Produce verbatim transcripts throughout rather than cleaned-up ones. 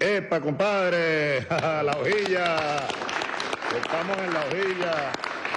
¡Epa, compadre! ¡La hojilla! Estamos en la hojilla.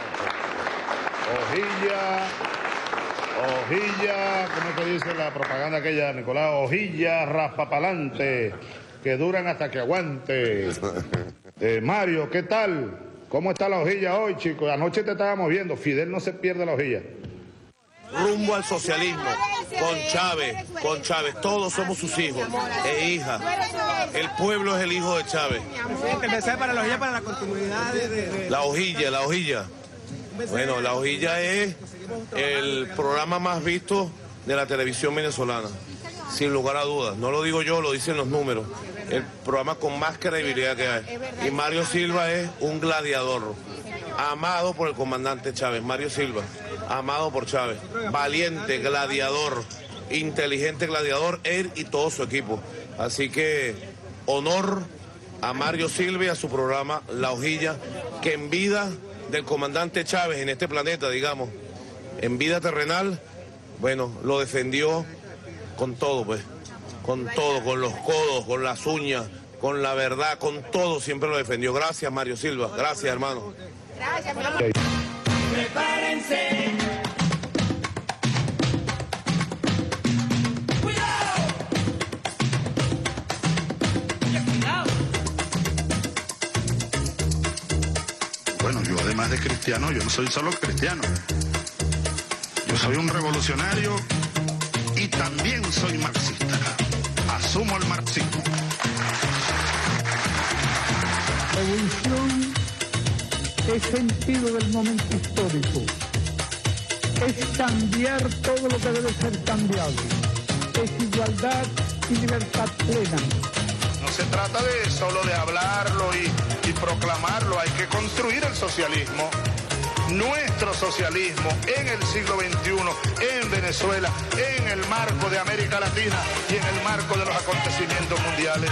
Hojilla. Hojilla, ¿cómo es que dice la propaganda aquella, Nicolás? Hojilla raspapalante, que duran hasta que aguante. Eh, Mario, ¿qué tal? ¿Cómo está la hojilla hoy, chicos? Anoche te estábamos viendo. Fidel no se pierde la hojilla. Rumbo al socialismo, con Chávez, con Chávez. Todos somos sus hijos e hijas. El pueblo es el hijo de Chávez. Presidente, mensaje para la hojilla, para la continuidad de... de... La hojilla, la hojilla. Bueno, la hojilla es el programa más visto de la televisión venezolana, sin lugar a dudas. No lo digo yo, lo dicen los números. El programa con más credibilidad que hay. Y Mario Silva es un gladiador, amado por el comandante Chávez. Mario Silva, amado por Chávez. Valiente, gladiador, inteligente gladiador, él y todo su equipo. Así que honor a Mario Silva y a su programa La Hojilla, que en vida del comandante Chávez en este planeta, digamos, en vida terrenal, bueno, lo defendió con todo, pues, con todo, con los codos, con las uñas, con la verdad, con todo, siempre lo defendió. Gracias, Mario Silva, gracias, hermano. Gracias, hermano. Prepárense. Bueno, yo además de cristiano, yo no soy solo cristiano. Yo soy un revolucionario y también soy marxista. Asumo el marxismo. Revolución es sentido del momento histórico. Es cambiar todo lo que debe ser cambiado. Es igualdad y libertad plena. No se trata de solo de hablarlo y, y proclamarlo, hay que construir el socialismo, nuestro socialismo en el siglo veintiuno, en Venezuela, en el marco de América Latina y en el marco de los acontecimientos mundiales.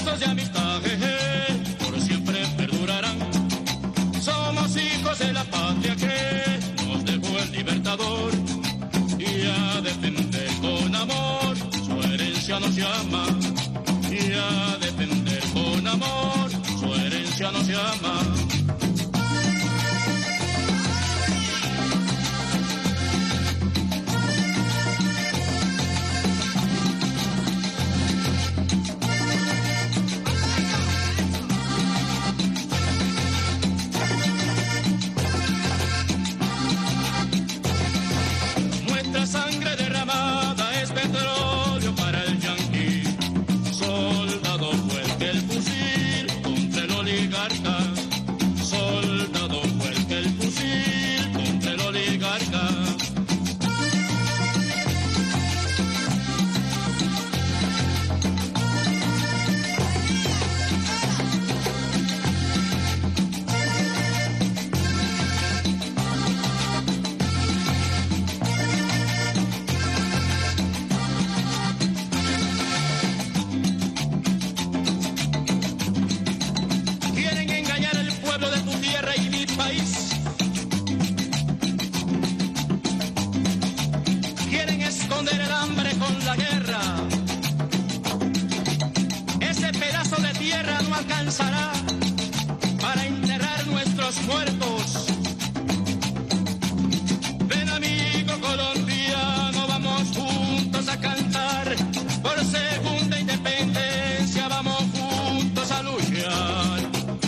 lazos de amistad, jeje, por siempre perdurarán. Somos hijos de la patria que nos dejó el Libertador, y a defender con amor su herencia nos llama, y a defender con amor su herencia nos llama. Sangre derramada es petróleo para el yanqui. Soldado fuerte el fusil contra el oligarca. Soldado fuerte el fusil contra el oligarca. Quieren esconder el hambre con la guerra. Ese pedazo de tierra no alcanzará para enterrar nuestros muertos. Ven, amigo colombiano, vamos juntos a cantar por segunda independencia, vamos juntos a luchar.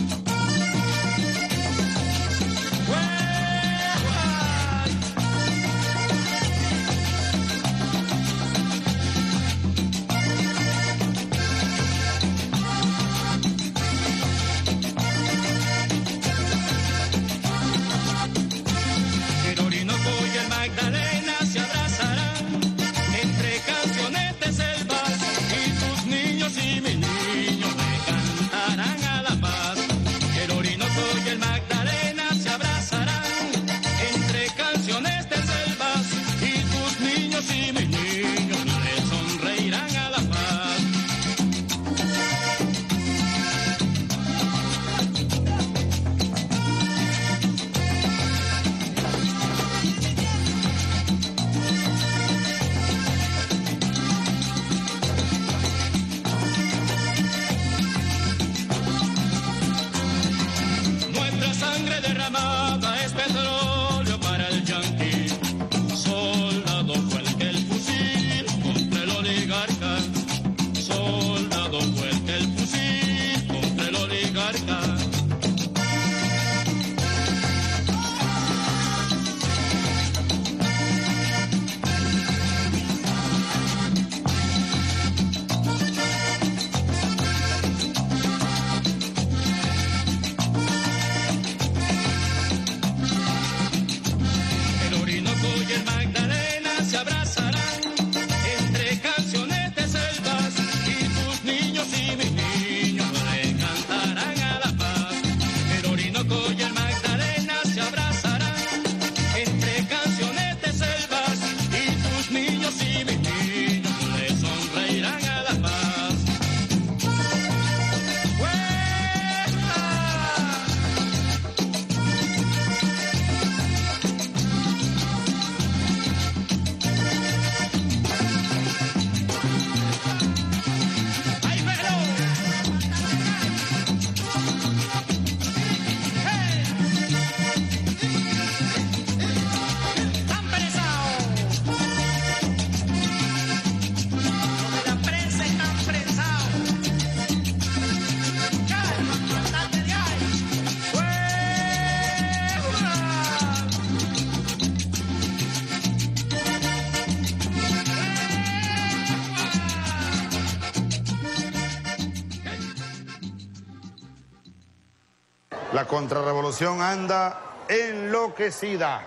La contrarrevolución anda enloquecida,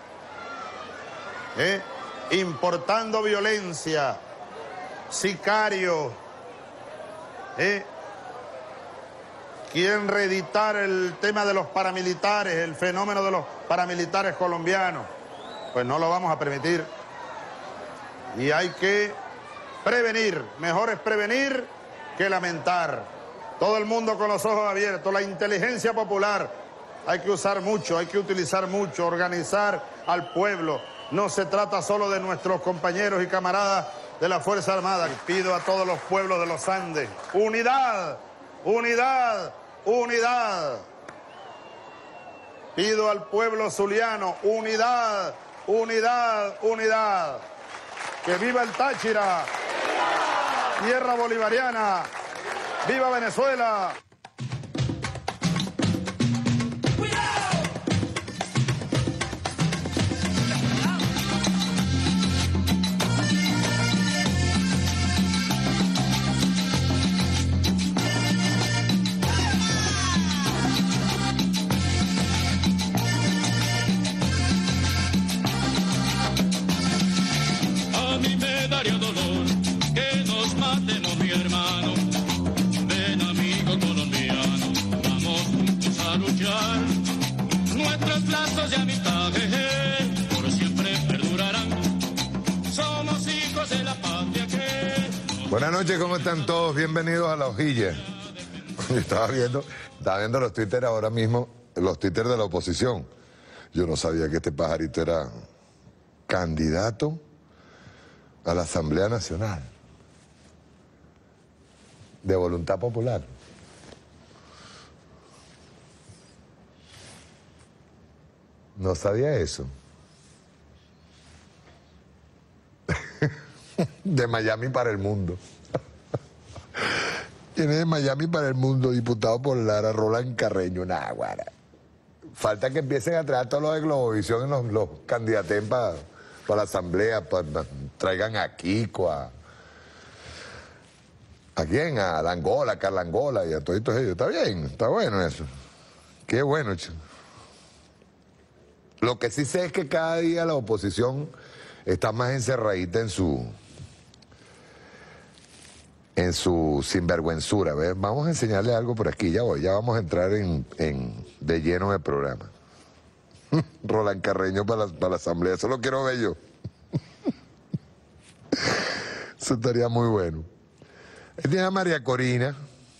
¿eh? importando violencia, sicarios, ¿eh? quieren reeditar el tema de los paramilitares, el fenómeno de los paramilitares colombianos. Pues no lo vamos a permitir. Y hay que prevenir, mejor es prevenir que lamentar. Todo el mundo con los ojos abiertos. La inteligencia popular hay que usar mucho, hay que utilizar mucho, organizar al pueblo. No se trata solo de nuestros compañeros y camaradas de la Fuerza Armada. Y pido a todos los pueblos de los Andes, unidad, unidad, unidad. Pido al pueblo zuliano, unidad, unidad, unidad. Que viva el Táchira, tierra bolivariana, viva Venezuela. A mí me daría dolor que nos matemos, mi hermano. Ven, amigo colombiano, vamos juntos a luchar. Nuestros lazos de amistad jeje, por siempre perdurarán. Somos hijos de la patria que... Buenas noches, ¿cómo están todos? Bienvenidos a La Hojilla. Yo estaba viendo, estaba viendo los Twitter ahora mismo, los Twitter de la oposición. Yo no sabía que este pajarito era candidato a la Asamblea Nacional de Voluntad Popular. No sabía eso. De Miami para el mundo. Tiene de Miami para el mundo, diputado por Lara, Roland Carreño, nah, guara. Falta que empiecen a traer todos los de Globovisión en los, los candidatos para pa la asamblea, pa, pa, traigan a Kiko, a... ¿A quién? A la Angola, a Carla Angola y a todos ellos. Está bien, está bueno eso. Qué bueno, chico. Lo que sí sé es que cada día la oposición está más encerradita en su... en su sinvergüenzura. A ver, vamos a enseñarle algo por aquí, ya voy, ya vamos a entrar en, en de lleno en el programa. Roland Carreño para la, para la asamblea, eso lo quiero ver yo. Eso estaría muy bueno. Él tiene a María Corina,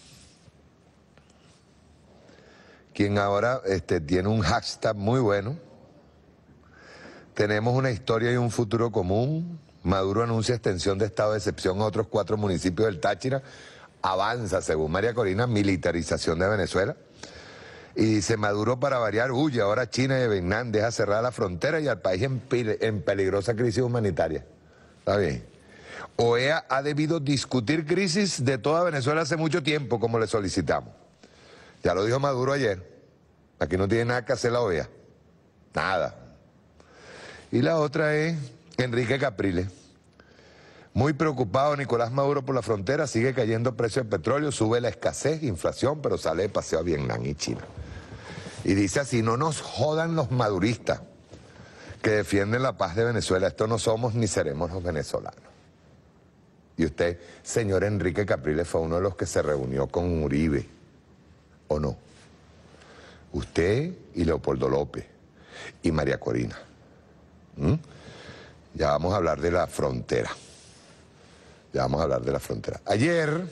quien ahora este, tiene un hashtag muy bueno. Tenemos una historia y un futuro común. Maduro anuncia extensión de estado de excepción a otros cuatro municipios del Táchira. Avanza, según María Corina, militarización de Venezuela. Y dice, Maduro para variar huye. Ahora China y Vietnam deja cerrada la frontera y al país en, en peligrosa crisis humanitaria. Está bien. O E A ha debido discutir crisis de toda Venezuela hace mucho tiempo, como le solicitamos. Ya lo dijo Maduro ayer. Aquí no tiene nada que hacer la O E A. Nada. Y la otra es Enrique Capriles. Muy preocupado Nicolás Maduro por la frontera, sigue cayendo el precio del petróleo, sube la escasez, inflación, pero sale de paseo a Vietnam y China. Y dice así, no nos jodan los maduristas que defienden la paz de Venezuela, esto no somos ni seremos los venezolanos. Y usted, señor Enrique Capriles, fue uno de los que se reunió con Uribe, ¿o no? Usted y Leopoldo López y María Corina. ¿Mm? Ya vamos a hablar de la frontera. Ya vamos a hablar de la frontera. Ayer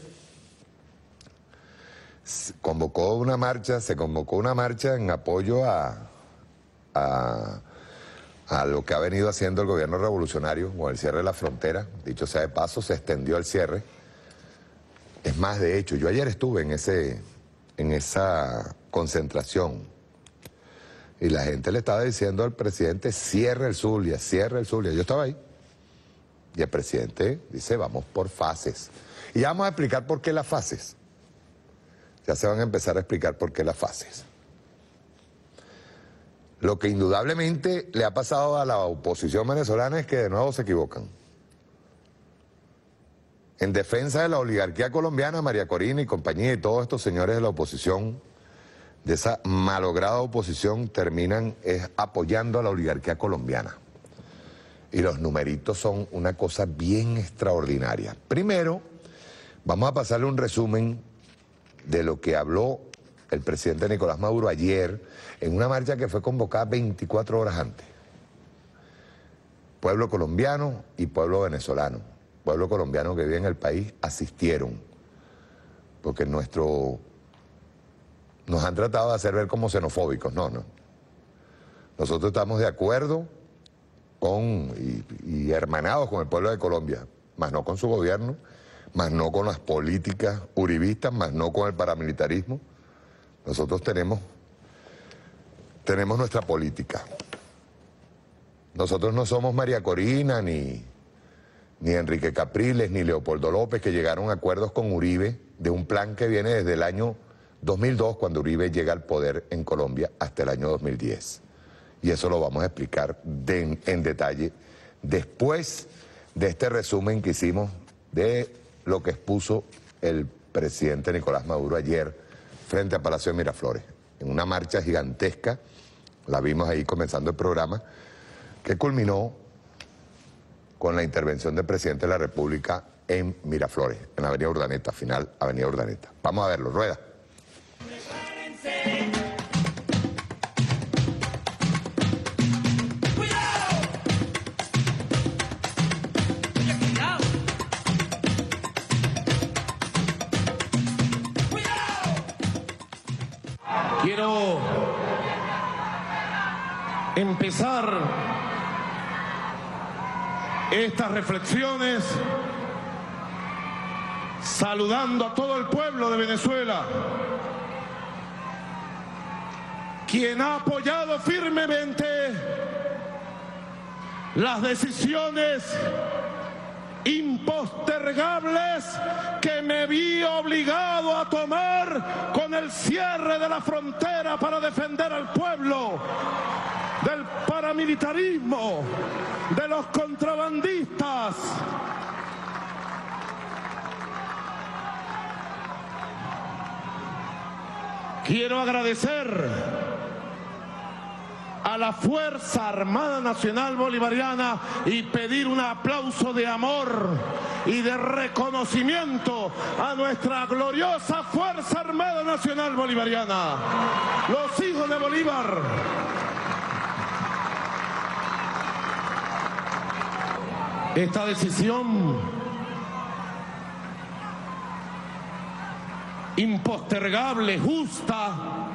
se convocó una marcha, se convocó una marcha en apoyo a, a, a lo que ha venido haciendo el gobierno revolucionario con el cierre de la frontera. Dicho sea de paso, se extendió el cierre. Es más, de hecho, yo ayer estuve en, ese, en esa concentración. Y la gente le estaba diciendo al presidente, cierre el Zulia, cierre el Zulia. Yo estaba ahí. Y el presidente dice, vamos por fases. Y ya vamos a explicar por qué las fases. Ya se van a empezar a explicar por qué las fases. Lo que indudablemente le ha pasado a la oposición venezolana es que de nuevo se equivocan. En defensa de la oligarquía colombiana, María Corina y compañía y todos estos señores de la oposición, de esa malograda oposición, terminan es apoyando a la oligarquía colombiana. Y los numeritos son una cosa bien extraordinaria. Primero, vamos a pasarle un resumen de lo que habló el presidente Nicolás Maduro ayer en una marcha que fue convocada veinticuatro horas antes. Pueblo colombiano y pueblo venezolano. Pueblo colombiano que vive en el país asistieron porque nuestro nos han tratado de hacer ver como xenofóbicos. No, no. Nosotros estamos de acuerdo con y, y hermanados con el pueblo de Colombia, más no con su gobierno, más no con las políticas uribistas, más no con el paramilitarismo. Nosotros tenemos, tenemos nuestra política. Nosotros no somos María Corina, ni, ni Enrique Capriles, ni Leopoldo López, que llegaron a acuerdos con Uribe de un plan que viene desde el año dos mil dos, cuando Uribe llega al poder en Colombia, hasta el año dos mil diez. Y eso lo vamos a explicar de, en detalle después de este resumen que hicimos de lo que expuso el presidente Nicolás Maduro ayer frente a Palacio de Miraflores, en una marcha gigantesca. La vimos ahí comenzando el programa, que culminó con la intervención del presidente de la República en Miraflores, en la Avenida Urdaneta, final Avenida Urdaneta. Vamos a verlo, rueda. Quiero empezar estas reflexiones saludando a todo el pueblo de Venezuela, quien ha apoyado firmemente las decisiones impostergables que me vi obligado a tomar con el cierre de la frontera para defender al pueblo del paramilitarismo, de los contrabandistas. Quiero agradecer a la Fuerza Armada Nacional Bolivariana y pedir un aplauso de amor y de reconocimiento a nuestra gloriosa Fuerza Armada Nacional Bolivariana, los hijos de Bolívar. Esta decisión impostergable, justa,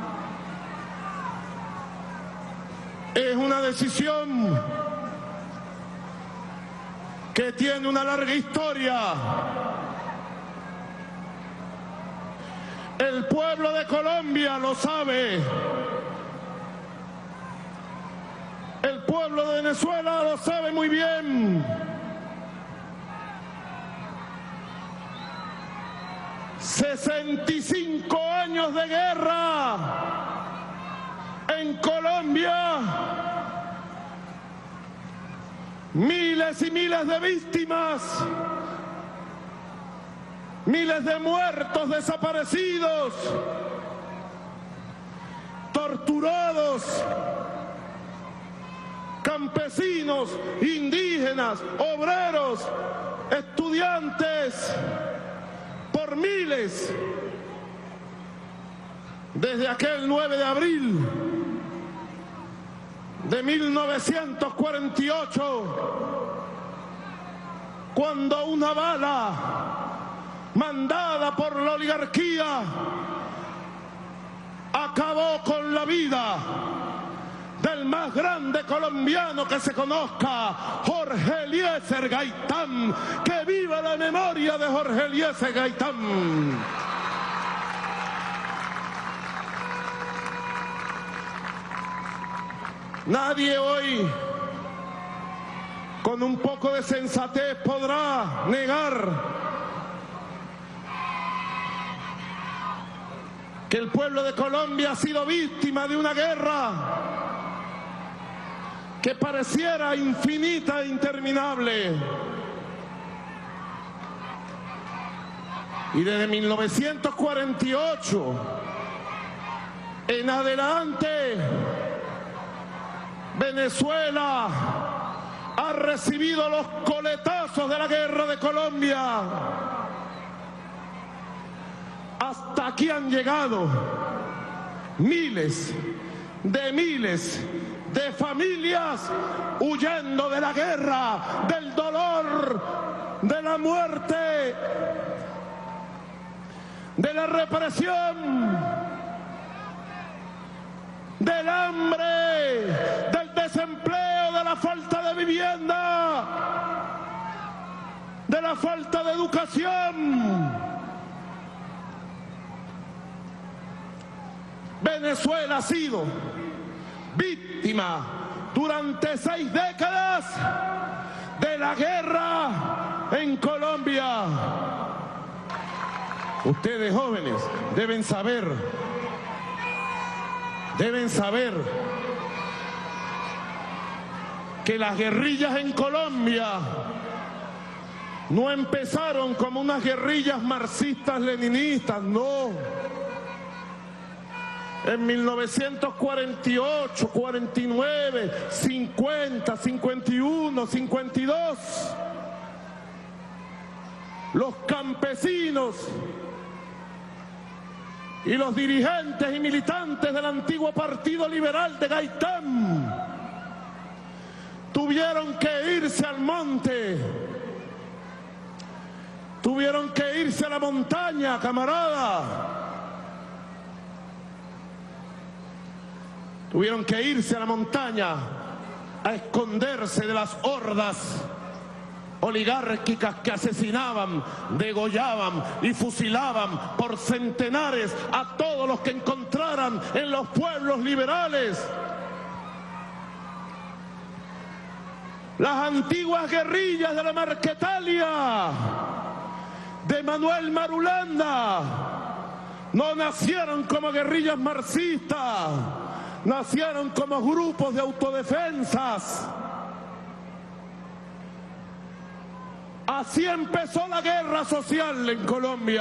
es una decisión que tiene una larga historia. El pueblo de Colombia lo sabe. El pueblo de Venezuela lo sabe muy bien. sesenta y cinco años de guerra en Colombia, miles y miles de víctimas, miles de muertos, desaparecidos, torturados, campesinos, indígenas, obreros, estudiantes, por miles, desde aquel nueve de abril de mil novecientos cuarenta y ocho, cuando una bala mandada por la oligarquía acabó con la vida del más grande colombiano que se conozca, Jorge Eliezer Gaitán. ¡Que viva la memoria de Jorge Eliezer Gaitán! Nadie hoy, con un poco de sensatez, podrá negar que el pueblo de Colombia ha sido víctima de una guerra que pareciera infinita e interminable. Y desde mil novecientos cuarenta y ocho en adelante, Venezuela ha recibido los coletazos de la guerra de Colombia. Hasta aquí han llegado miles de miles de familias huyendo de la guerra, del dolor, de la muerte, de la represión, del hambre, del desempleo, de la falta de vivienda, de la falta de educación. Venezuela ha sido víctima durante seis décadas de la guerra en Colombia. Ustedes jóvenes deben saber, deben saber que las guerrillas en Colombia no empezaron como unas guerrillas marxistas-leninistas, no. En mil novecientos cuarenta y ocho, cuarenta y nueve, cincuenta, cincuenta y uno, cincuenta y dos, los campesinos y los dirigentes y militantes del antiguo Partido Liberal de Gaitán tuvieron que irse al monte, tuvieron que irse a la montaña, camarada. Tuvieron que irse a la montaña a esconderse de las hordas oligárquicas que asesinaban, degollaban y fusilaban por centenares a todos los que encontraran en los pueblos liberales. Las antiguas guerrillas de la Marquetalia, de Manuel Marulanda, no nacieron como guerrillas marxistas, nacieron como grupos de autodefensas. Así empezó la guerra social en Colombia.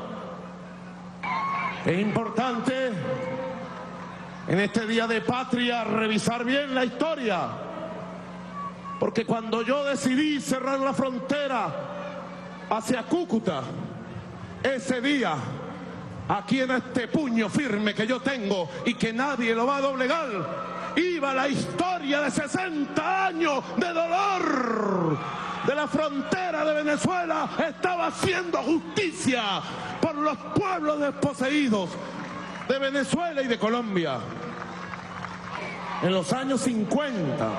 Es importante en este Día de Patria revisar bien la historia, porque cuando yo decidí cerrar la frontera hacia Cúcuta, ese día, aquí en este puño firme que yo tengo y que nadie lo va a doblegar, iba la historia de sesenta años de dolor de la frontera de Venezuela. Estaba haciendo justicia por los pueblos desposeídos de Venezuela y de Colombia. En los años cincuenta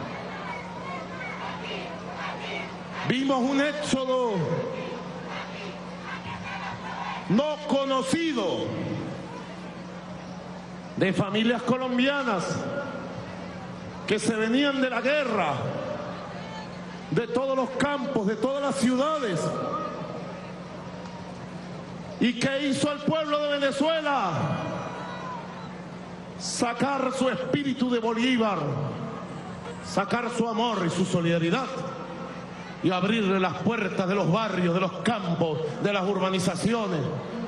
vimos un éxodo no conocido de familias colombianas que se venían de la guerra, de todos los campos, de todas las ciudades. ¿Y qué hizo el pueblo de Venezuela? Sacar su espíritu de Bolívar, sacar su amor y su solidaridad y abrirle las puertas de los barrios, de los campos, de las urbanizaciones.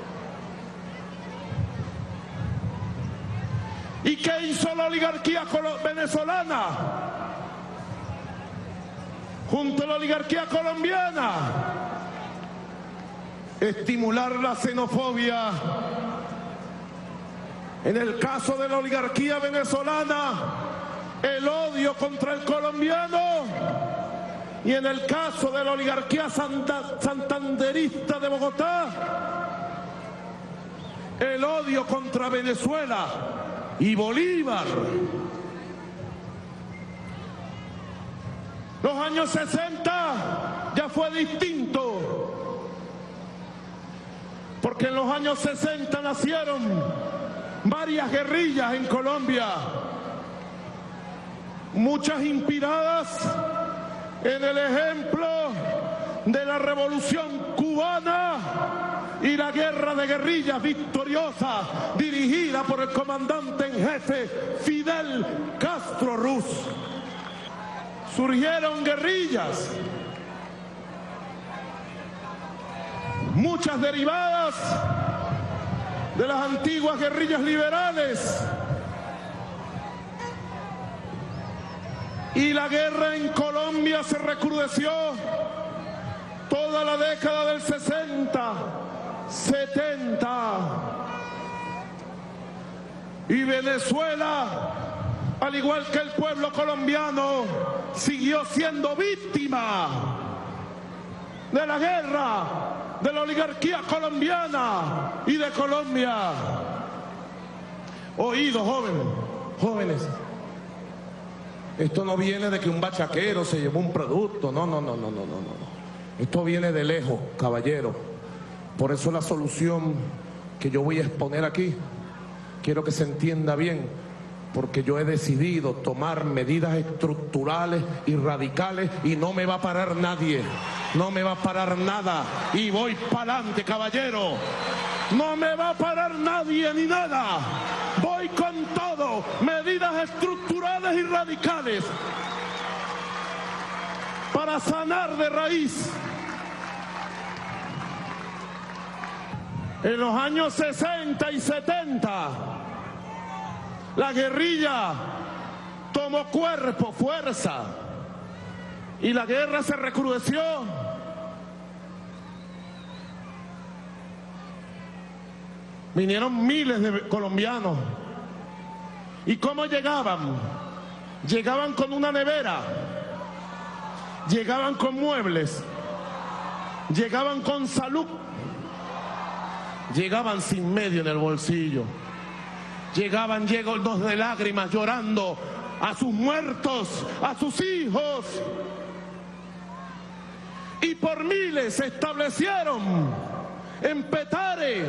¿Y qué hizo la oligarquía venezolana junto a la oligarquía colombiana? Estimular la xenofobia. En el caso de la oligarquía venezolana, el odio contra el colombiano. Y en el caso de la oligarquía santa, santanderista de Bogotá, el odio contra Venezuela y Bolívar. Los años sesenta ya fue distinto, porque en los años sesenta nacieron varias guerrillas en Colombia, muchas inspiradas en el ejemplo de la Revolución Cubana y la guerra de guerrillas victoriosa dirigida por el comandante en jefe Fidel Castro Ruz. Surgieron guerrillas, muchas derivadas de las antiguas guerrillas liberales. Y la guerra en Colombia se recrudeció toda la década del sesenta, setenta. Y Venezuela, al igual que el pueblo colombiano, siguió siendo víctima de la guerra de la oligarquía colombiana y de Colombia. Oído, jóvenes, jóvenes. Esto no viene de que un bachaquero se llevó un producto, no, no, no, no, no, no, no. Esto viene de lejos, caballero. Por eso la solución que yo voy a exponer aquí, quiero que se entienda bien, porque yo he decidido tomar medidas estructurales y radicales y no me va a parar nadie, no me va a parar nada y voy para adelante, caballero. No me va a parar nadie ni nada. Voy con todo, medidas estructurales y radicales para sanar de raíz. En los años sesenta y setenta, la guerrilla tomó cuerpo, fuerza, y la guerra se recrudeció. Vinieron miles de colombianos. ¿Y cómo llegaban? Llegaban con una nevera, llegaban con muebles, llegaban con salud, llegaban sin medio en el bolsillo, llegaban llenos de lágrimas llorando a sus muertos, a sus hijos. Y por miles se establecieron en Petare,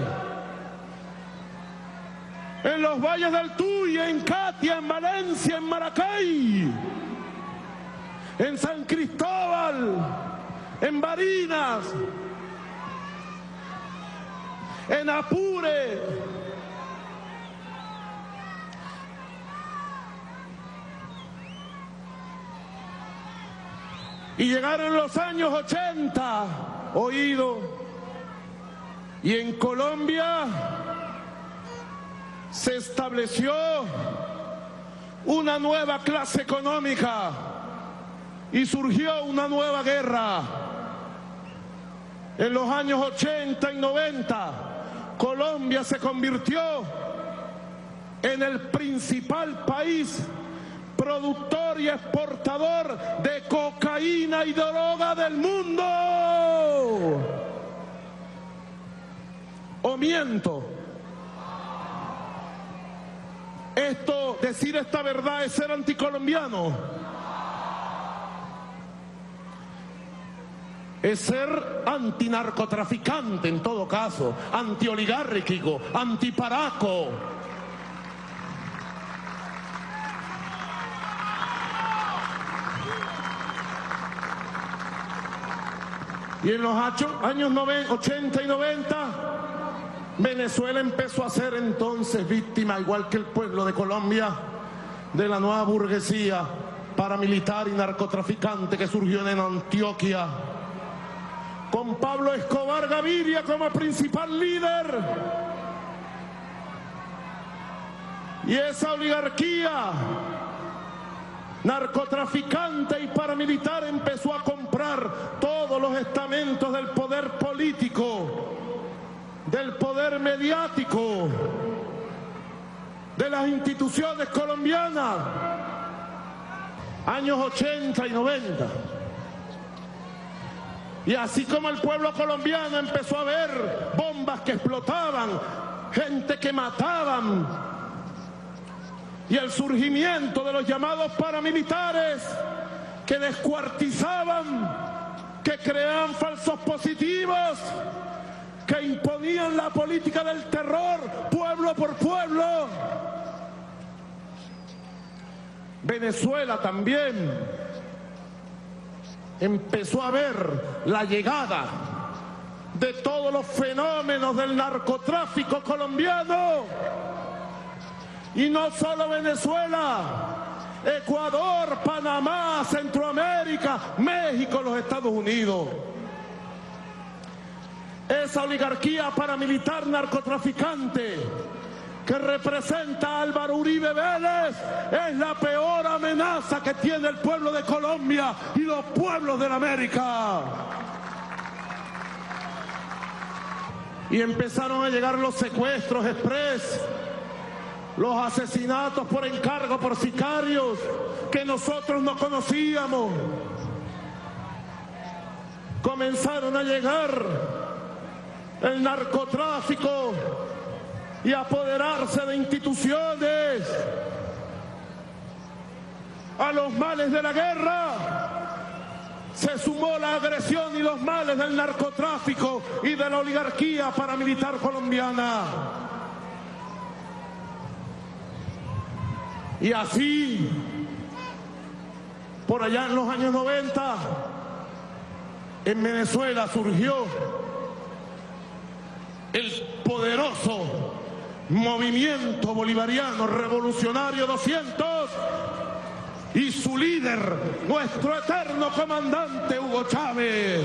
en los valles del Tuy, en Catia, en Valencia, en Maracay, en San Cristóbal, en Barinas, en Apure, y llegaron los años ochenta, oído, y en Colombia se estableció una nueva clase económica y surgió una nueva guerra. En los años ochenta y noventa, Colombia se convirtió en el principal país productor y exportador de cocaína y droga del mundo. ¿O miento? Esto, decir esta verdad, es ser anticolombiano. Es ser antinarcotraficante en todo caso, antioligárquico, antiparaco. Y en los años ochenta y noventa, Venezuela empezó a ser entonces víctima, igual que el pueblo de Colombia, de la nueva burguesía paramilitar y narcotraficante que surgió en Antioquia, con Pablo Escobar Gaviria como principal líder. Y esa oligarquía narcotraficante y paramilitar empezó a comprar todos los estamentos del poder político, del poder mediático, de las instituciones colombianas, años ochenta y noventa. Y así como el pueblo colombiano empezó a ver bombas que explotaban, gente que mataban, y el surgimiento de los llamados paramilitares que descuartizaban, que creaban falsos positivos, que imponían la política del terror pueblo por pueblo. Venezuela también empezó a ver la llegada de todos los fenómenos del narcotráfico colombiano. Y no solo Venezuela, Ecuador, Panamá, Centroamérica, México, los Estados Unidos. Esa oligarquía paramilitar narcotraficante que representa a Álvaro Uribe Vélez es la peor amenaza que tiene el pueblo de Colombia y los pueblos de la América. Y empezaron a llegar los secuestros express, los asesinatos por encargo por sicarios que nosotros no conocíamos. Comenzaron a llegar el narcotráfico y apoderarse de instituciones, a los males de la guerra se sumó la agresión y los males del narcotráfico y de la oligarquía paramilitar colombiana. Y así, por allá en los años noventa, en Venezuela surgió el poderoso movimiento bolivariano revolucionario doscientos y su líder, nuestro eterno comandante Hugo Chávez.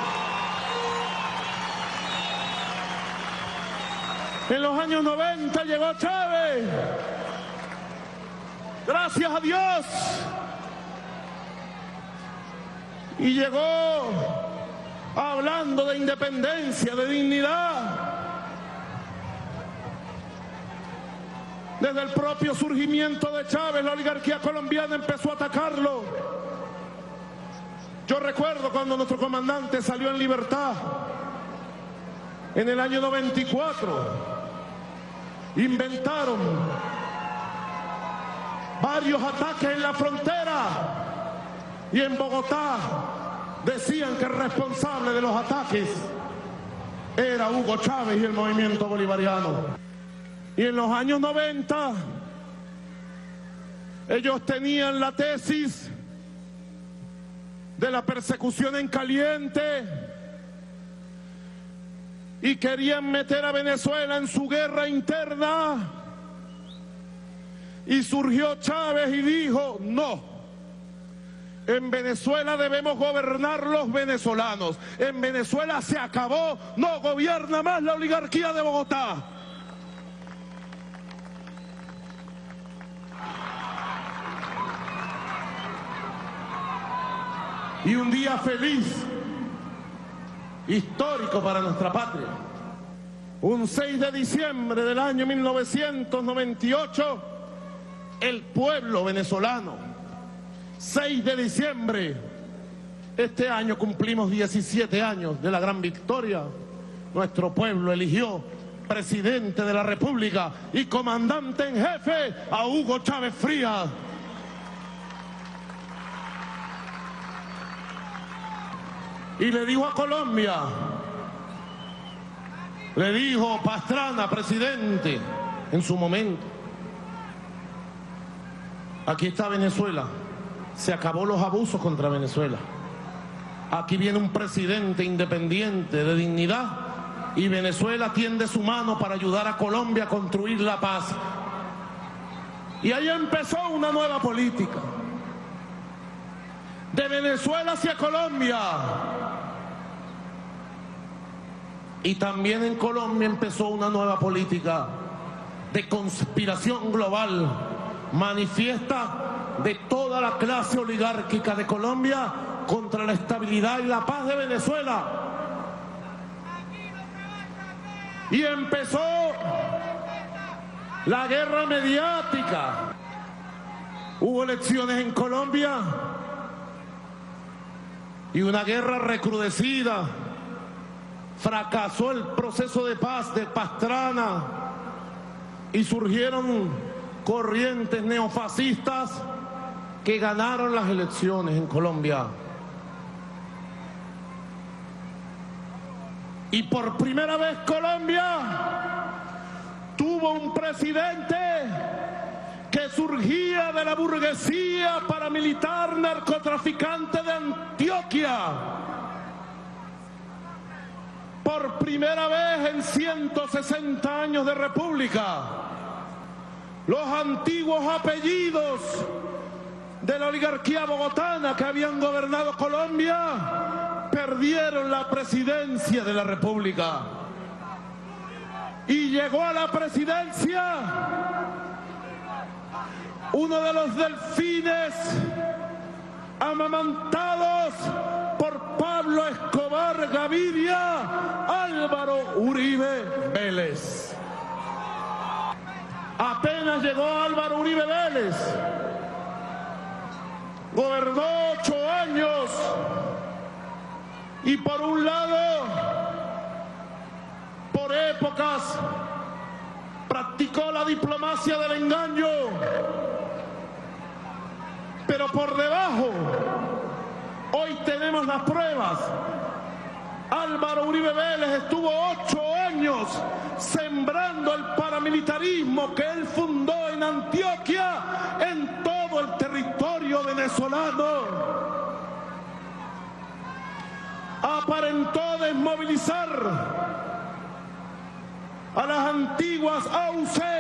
En los años noventa llegó Chávez. Gracias a Dios. Y llegó hablando de independencia, de dignidad. Desde el propio surgimiento de Chávez, la oligarquía colombiana empezó a atacarlo. Yo recuerdo cuando nuestro comandante salió en libertad, en el año noventa y cuatro, inventaron varios ataques en la frontera y en Bogotá decían que el responsable de los ataques era Hugo Chávez y el movimiento bolivariano. Y en los años noventa, ellos tenían la tesis de la persecución en caliente y querían meter a Venezuela en su guerra interna. Y surgió Chávez y dijo, no, en Venezuela debemos gobernar los venezolanos. En Venezuela se acabó, no gobierna más la oligarquía de Bogotá. Y un día feliz, histórico para nuestra patria. Un seis de diciembre del año mil novecientos noventa y ocho, el pueblo venezolano, seis de diciembre, este año cumplimos diecisiete años de la gran victoria. Nuestro pueblo eligió presidente de la República y comandante en jefe a Hugo Chávez Frías. Y le dijo a Colombia, le dijo Pastrana, presidente, en su momento, aquí está Venezuela, se acabó los abusos contra Venezuela. Aquí viene un presidente independiente de dignidad y Venezuela tiende su mano para ayudar a Colombia a construir la paz. Y ahí empezó una nueva política. De Venezuela hacia Colombia. Y también en Colombia empezó una nueva política de conspiración global, manifiesta de toda la clase oligárquica de Colombia contra la estabilidad y la paz de Venezuela. Y empezó la guerra mediática. Hubo elecciones en Colombia y una guerra recrudecida. Fracasó el proceso de paz de Pastrana y surgieron corrientes neofascistas que ganaron las elecciones en Colombia. Y por primera vez Colombia tuvo un presidente que surgía de la burguesía paramilitar narcotraficante de Antioquia. Por primera vez en ciento sesenta años de república, los antiguos apellidos de la oligarquía bogotana que habían gobernado Colombia perdieron la presidencia de la república. Y llegó a la presidencia uno de los delfines amamantados por Pablo Escobar Gaviria, Álvaro Uribe Vélez. Apenas llegó Álvaro Uribe Vélez, gobernó ocho años y por un lado Caracas practicó la diplomacia del engaño, pero por debajo hoy tenemos las pruebas. Álvaro Uribe Vélez estuvo ocho años sembrando el paramilitarismo que él fundó en Antioquia, en todo el territorio venezolano. Aparentó desmovilizar a las antiguas A U C,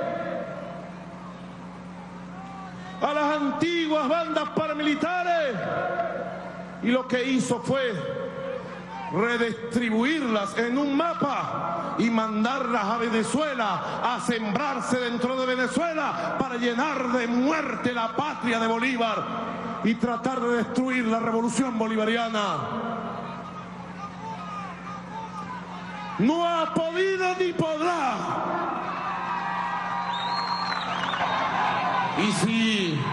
a las antiguas bandas paramilitares, y lo que hizo fue redistribuirlas en un mapa y mandarlas a Venezuela a sembrarse dentro de Venezuela para llenar de muerte la patria de Bolívar y tratar de destruir la revolución bolivariana. No ha podido ni podrá. Y si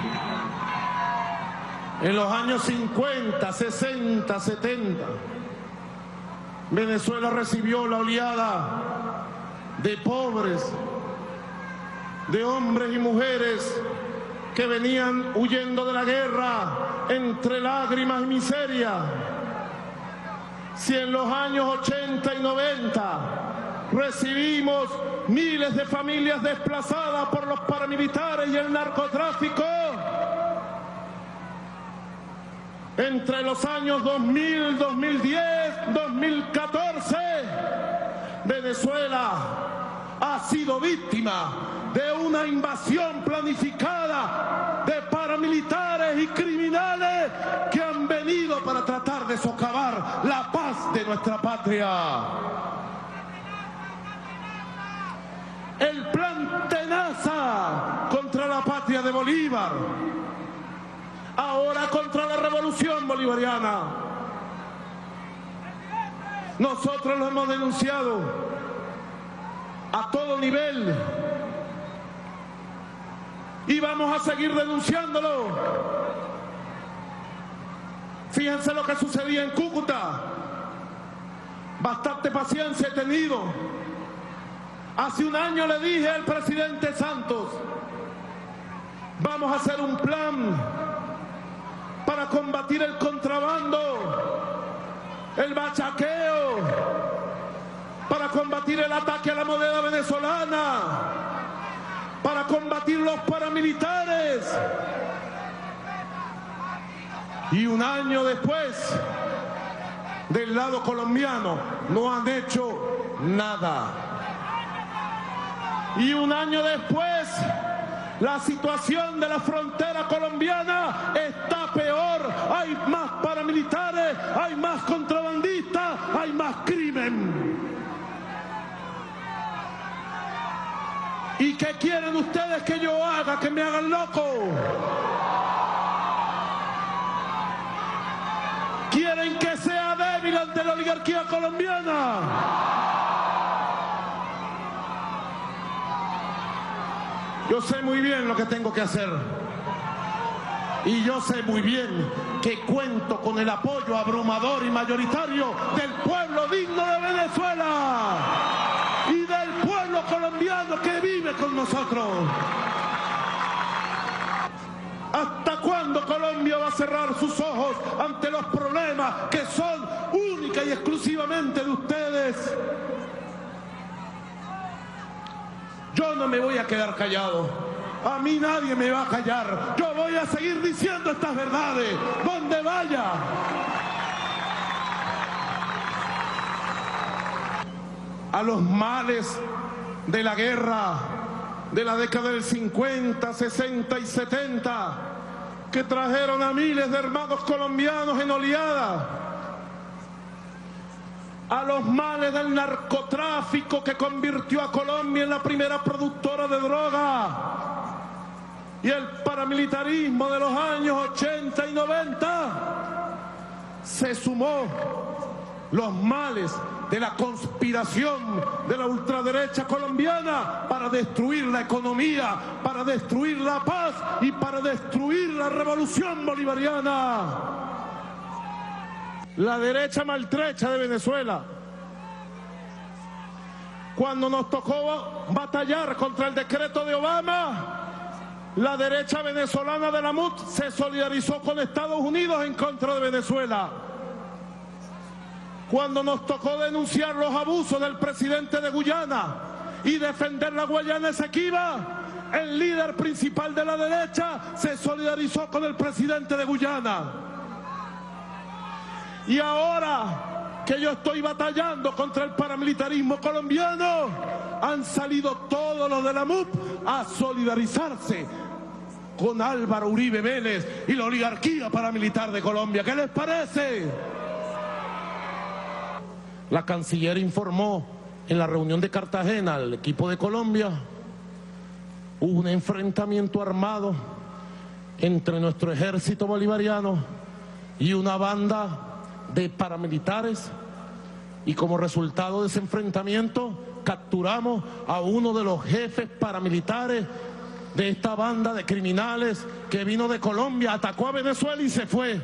en los años cincuenta, sesenta, setenta Venezuela recibió la oleada de pobres, de hombres y mujeres que venían huyendo de la guerra entre lágrimas y miseria, si en los años ochenta y noventa recibimos miles de familias desplazadas por los paramilitares y el narcotráfico, entre los años dos mil, dos mil diez, dos mil catorce, Venezuela ha sido víctima de una invasión planificada de paramilitares y criminales que han venido para tratar de socavar la paz de nuestra patria. El plan Tenaza contra la patria de Bolívar, ahora contra la revolución bolivariana. Nosotros lo hemos denunciado a todo nivel y vamos a seguir denunciándolo. Fíjense lo que sucedía en Cúcuta. Bastante paciencia he tenido. Hace un año le dije al presidente Santos, vamos a hacer un plan para combatir el contrabando, el bachaqueo, para combatir el ataque a la moneda venezolana, para combatir los paramilitares. Y un año después, del lado colombiano, no han hecho nada. Y un año después, la situación de la frontera colombiana está peor. Hay más paramilitares, hay más contrabandistas, hay más crimen. ¿Y qué quieren ustedes que yo haga? ¿Que me hagan loco? ¿Quieren que sea débil ante la oligarquía colombiana? Yo sé muy bien lo que tengo que hacer. Y yo sé muy bien que cuento con el apoyo abrumador y mayoritario del pueblo digno de Venezuela y del pueblo colombiano que vive con nosotros. ¿Hasta cuándo Colombia va a cerrar sus ojos ante los problemas que son única y exclusivamente de ustedes? Yo no me voy a quedar callado. A mí nadie me va a callar. Yo voy a seguir diciendo estas verdades donde vaya. A los males de la guerra de la década del cincuenta, sesenta y setenta, que trajeron a miles de hermanos colombianos en oleada. A los males del narcotráfico que convirtió a Colombia en la primera productora de droga, y el paramilitarismo de los años ochenta y noventa, se sumó los males de la conspiración de la ultraderecha colombiana para destruir la economía, para destruir la paz y para destruir la revolución bolivariana. La derecha maltrecha de Venezuela, Cuando nos tocó batallar contra el decreto de Obama, la derecha venezolana de la M U T se solidarizó con Estados Unidos en contra de Venezuela. Cuando nos tocó denunciar los abusos del presidente de Guyana y defender la Guayana Esequiba, el líder principal de la derecha se solidarizó con el presidente de Guyana. Y ahora que yo estoy batallando contra el paramilitarismo colombiano, han salido todos los de la M U P a solidarizarse con Álvaro Uribe Vélez y la oligarquía paramilitar de Colombia. ¿Qué les parece? La canciller informó en la reunión de Cartagena al equipo de Colombia, hubo un enfrentamiento armado entre nuestro ejército bolivariano y una banda de paramilitares, y como resultado de ese enfrentamiento capturamos a uno de los jefes paramilitares de esta banda de criminales que vino de Colombia, atacó a Venezuela y se fue.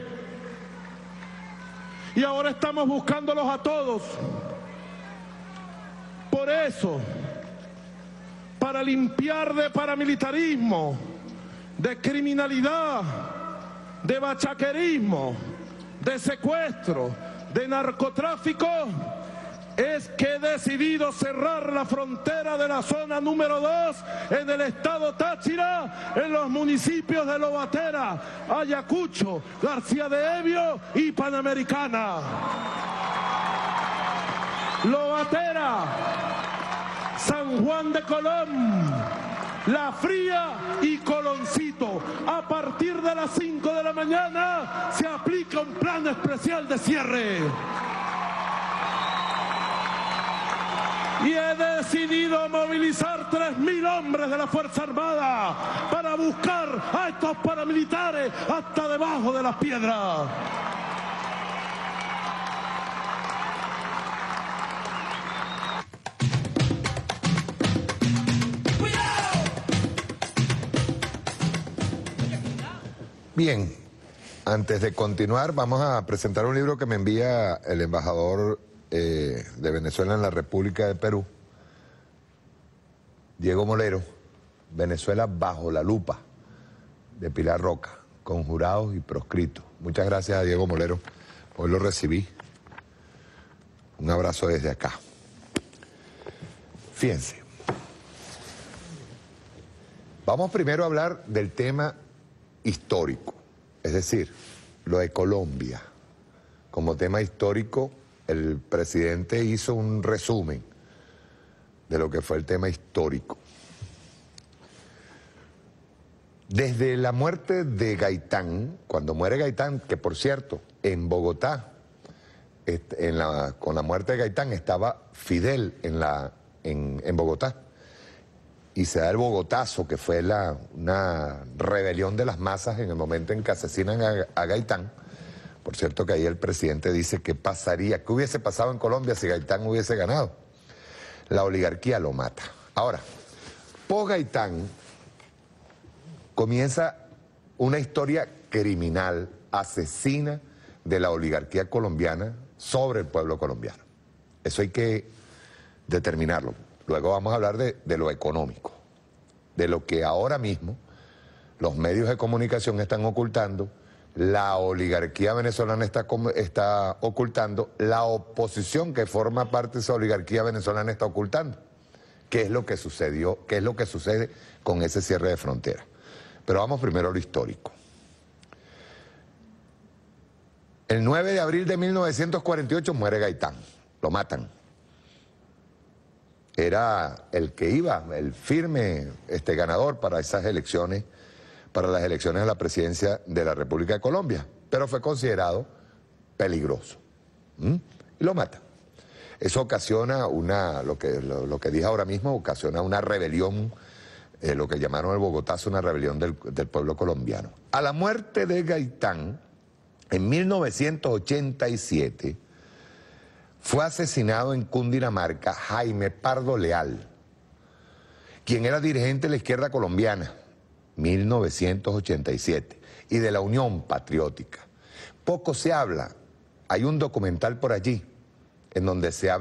Y ahora estamos buscándolos a todos. Por eso, para limpiar de paramilitarismo, de criminalidad, de bachaquerismo, de secuestro, de narcotráfico, es que he decidido cerrar la frontera de la zona número dos en el estado Táchira, en los municipios de Lobatera, Ayacucho, García de Ebio y Panamericana. Lobatera, San Juan de Colón, La Fría y Coloncito. A partir de las cinco de la mañana se aplica un plan especial de cierre. Y he decidido movilizar tres mil hombres de la Fuerza Armada para buscar a estos paramilitares hasta debajo de las piedras. Bien, antes de continuar vamos a presentar un libro que me envía el embajador eh, de Venezuela en la República de Perú, Diego Molero, Venezuela bajo la lupa, de Pilar Roca, conjurados y proscritos. Muchas gracias a Diego Molero, hoy lo recibí. Un abrazo desde acá. Fíjense, vamos primero a hablar del tema histórico, es decir, lo de Colombia. Como tema histórico, el presidente hizo un resumen de lo que fue el tema histórico. Desde la muerte de Gaitán, cuando muere Gaitán, que por cierto, en Bogotá, en la, con la muerte de Gaitán estaba Fidel en, la, en, en Bogotá, y se da el Bogotazo, que fue la, una rebelión de las masas en el momento en que asesinan a, a Gaitán. Por cierto que ahí el presidente dice qué pasaría, qué hubiese pasado en Colombia si Gaitán hubiese ganado. La oligarquía lo mata. Ahora, post Gaitán comienza una historia criminal, asesina de la oligarquía colombiana sobre el pueblo colombiano. Eso hay que determinarlo. Luego vamos a hablar de, de lo económico, de lo que ahora mismo los medios de comunicación están ocultando, la oligarquía venezolana está, está ocultando, la oposición que forma parte de esa oligarquía venezolana está ocultando. ¿Qué es lo que sucedió? ¿Qué es lo que sucede con ese cierre de frontera? Pero vamos primero a lo histórico. El nueve de abril de mil novecientos cuarenta y ocho muere Gaitán, lo matan. Era el que iba, el firme este, ganador para esas elecciones, para las elecciones a la presidencia de la República de Colombia, pero fue considerado peligroso. ¿Mm? Y lo mata. Eso ocasiona una, lo que, lo, lo que dije ahora mismo, ocasiona una rebelión, eh, lo que llamaron el Bogotazo, una rebelión del, del pueblo colombiano. A la muerte de Gaitán, en mil novecientos ochenta y siete, fue asesinado en Cundinamarca Jaime Pardo Leal, quien era dirigente de la izquierda colombiana, mil novecientos ochenta y siete, y de la Unión Patriótica. Poco se habla, hay un documental por allí, en donde se habla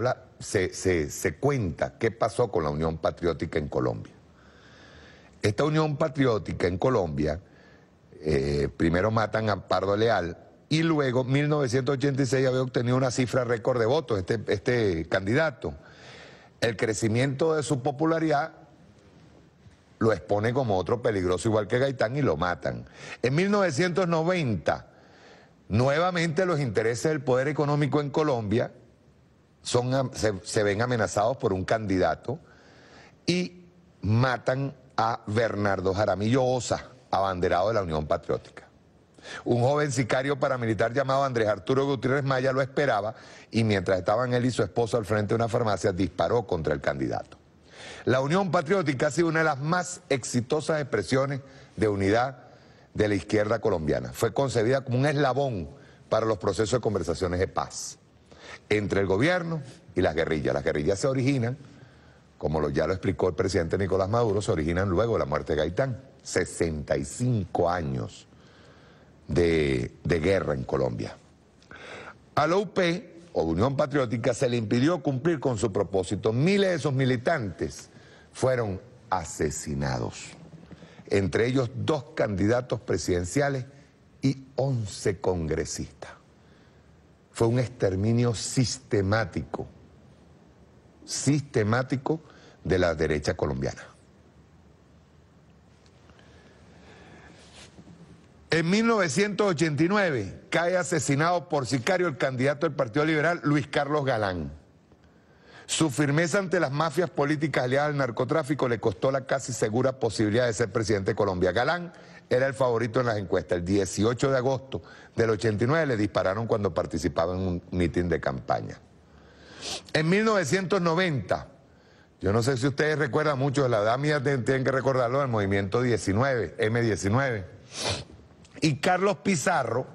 se, se, se cuenta qué pasó con la Unión Patriótica en Colombia. Esta Unión Patriótica en Colombia, eh, primero matan a Pardo Leal y luego, en mil novecientos ochenta y seis, había obtenido una cifra récord de votos este, este candidato. El crecimiento de su popularidad lo expone como otro peligroso igual que Gaitán y lo matan. En mil novecientos noventa, nuevamente los intereses del poder económico en Colombia son, se, se ven amenazados por un candidato y matan a Bernardo Jaramillo Osa, abanderado de la Unión Patriótica. Un joven sicario paramilitar llamado Andrés Arturo Gutiérrez Maya lo esperaba y mientras estaban él y su esposo al frente de una farmacia disparó contra el candidato. La Unión Patriótica ha sido una de las más exitosas expresiones de unidad de la izquierda colombiana. Fue concebida como un eslabón para los procesos de conversaciones de paz entre el gobierno y las guerrillas. Las guerrillas se originan, como lo, ya lo explicó el presidente Nicolás Maduro, se originan luego de la muerte de Gaitán. sesenta y cinco años de, de guerra en Colombia. A la U P, o Unión Patriótica, se le impidió cumplir con su propósito. Miles de esos militantes fueron asesinados. Entre ellos dos candidatos presidenciales y once congresistas. Fue un exterminio sistemático, sistemático de la derecha colombiana. En mil novecientos ochenta y nueve cae asesinado por sicario el candidato del Partido Liberal, Luis Carlos Galán. Su firmeza ante las mafias políticas aliadas al narcotráfico le costó la casi segura posibilidad de ser presidente de Colombia. Galán era el favorito en las encuestas. El dieciocho de agosto del ochenta y nueve le dispararon cuando participaba en un mitin de campaña. En mil novecientos noventa, yo no sé si ustedes recuerdan mucho, de la edad mía tienen que recordarlo, del movimiento diecinueve, eme diecinueve. Y Carlos Pizarro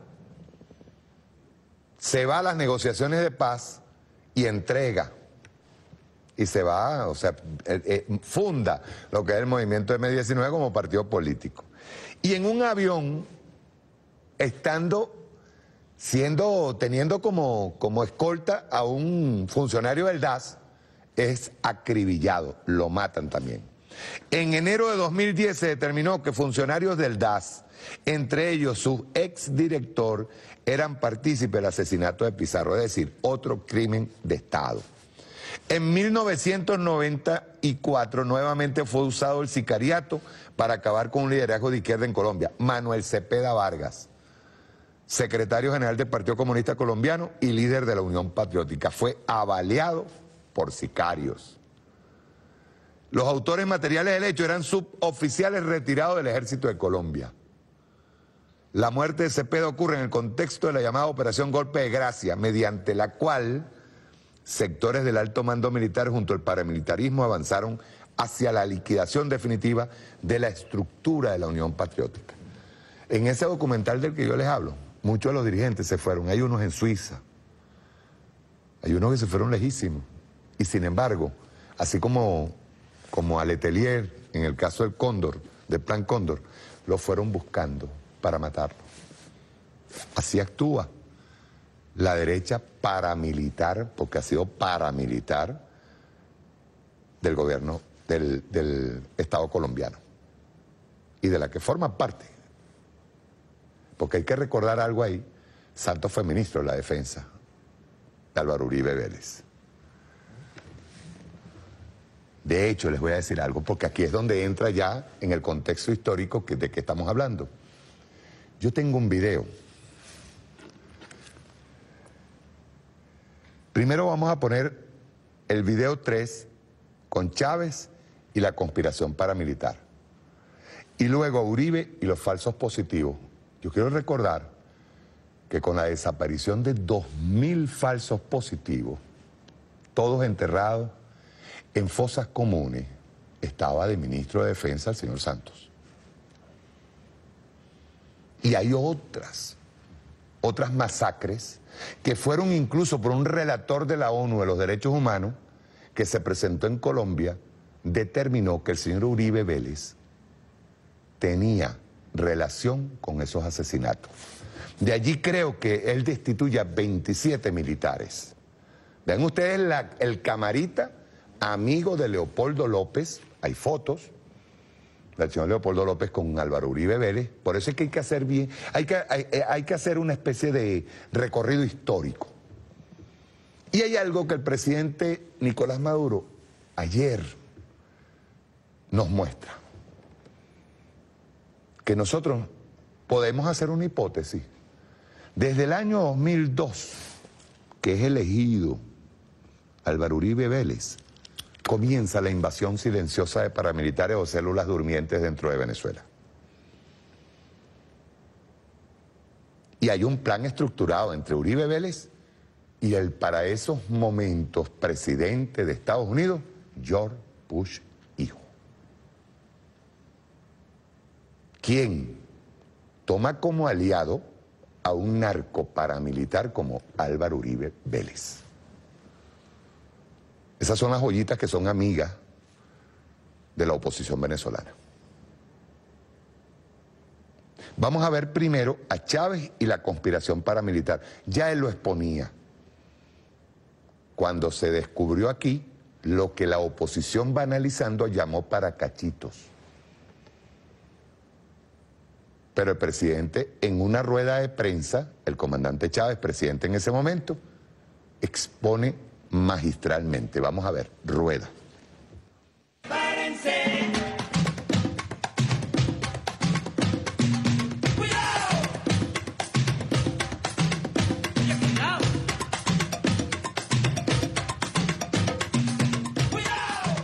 se va a las negociaciones de paz y entrega. Y se va, o sea, eh, eh, funda lo que es el movimiento eme diecinueve como partido político. Y en un avión, estando, siendo, teniendo como, como escolta a un funcionario del D A S, es acribillado, lo matan también. En enero de dos mil diez se determinó que funcionarios del D A S, entre ellos su exdirector, eran partícipes del asesinato de Pizarro, es decir, otro crimen de Estado. En mil novecientos noventa y cuatro nuevamente fue usado el sicariato para acabar con un liderazgo de izquierda en Colombia. Manuel Cepeda Vargas, secretario general del Partido Comunista Colombiano y líder de la Unión Patriótica, fue avaliado por sicarios. Los autores materiales del hecho eran suboficiales retirados del Ejército de Colombia. La muerte de Cepeda ocurre en el contexto de la llamada Operación Golpe de Gracia, mediante la cual sectores del alto mando militar junto al paramilitarismo avanzaron hacia la liquidación definitiva de la estructura de la Unión Patriótica. En ese documental del que yo les hablo, muchos de los dirigentes se fueron. Hay unos en Suiza, hay unos que se fueron lejísimos. Y sin embargo, así como, como a Letelier, en el caso del Cóndor, del Plan Cóndor, lo fueron buscando para matarlo. Así actúa la derecha paramilitar, porque ha sido paramilitar del gobierno del, del Estado colombiano y de la que forma parte. Porque hay que recordar algo ahí. Santos fue ministro de la Defensa de Álvaro Uribe Vélez. De hecho, les voy a decir algo, porque aquí es donde entra ya en el contexto histórico que, de que estamos hablando. Yo tengo un video. Primero vamos a poner el video tres con Chávez y la conspiración paramilitar. Y luego a Uribe y los falsos positivos. Yo quiero recordar que con la desaparición de dos mil falsos positivos, todos enterrados en fosas comunes, estaba de ministro de Defensa el señor Santos. Y hay otras, otras masacres que fueron incluso por un relator de la ONU de los Derechos Humanos que se presentó en Colombia, determinó que el señor Uribe Vélez tenía relación con esos asesinatos. De allí creo que él destituye a veintisiete militares Vean ustedes la, el camarita, amigo de Leopoldo López, hay fotos del señor Leopoldo López con Álvaro Uribe Vélez. Por eso es que hay que hacer bien, hay que, hay, hay que hacer una especie de recorrido histórico. Y hay algo que el presidente Nicolás Maduro ayer nos muestra, que nosotros podemos hacer una hipótesis. Desde el año dos mil dos, que es elegido Álvaro Uribe Vélez, comienza la invasión silenciosa de paramilitares o células durmientes dentro de Venezuela. Y hay un plan estructurado entre Uribe Vélez y el para esos momentos presidente de Estados Unidos, George Bush hijo. Quien toma como aliado a un narco paramilitar como Álvaro Uribe Vélez. Esas son las joyitas que son amigas de la oposición venezolana. Vamos a ver primero a Chávez y la conspiración paramilitar. Ya él lo exponía cuando se descubrió aquí lo que la oposición banalizando llamó paracachitos. Pero el presidente, en una rueda de prensa, el comandante Chávez, presidente en ese momento, expone magistralmente. Vamos a ver, rueda. ¡Párense! ¡Cuidado! ¡Cuidado! ¡Cuidado!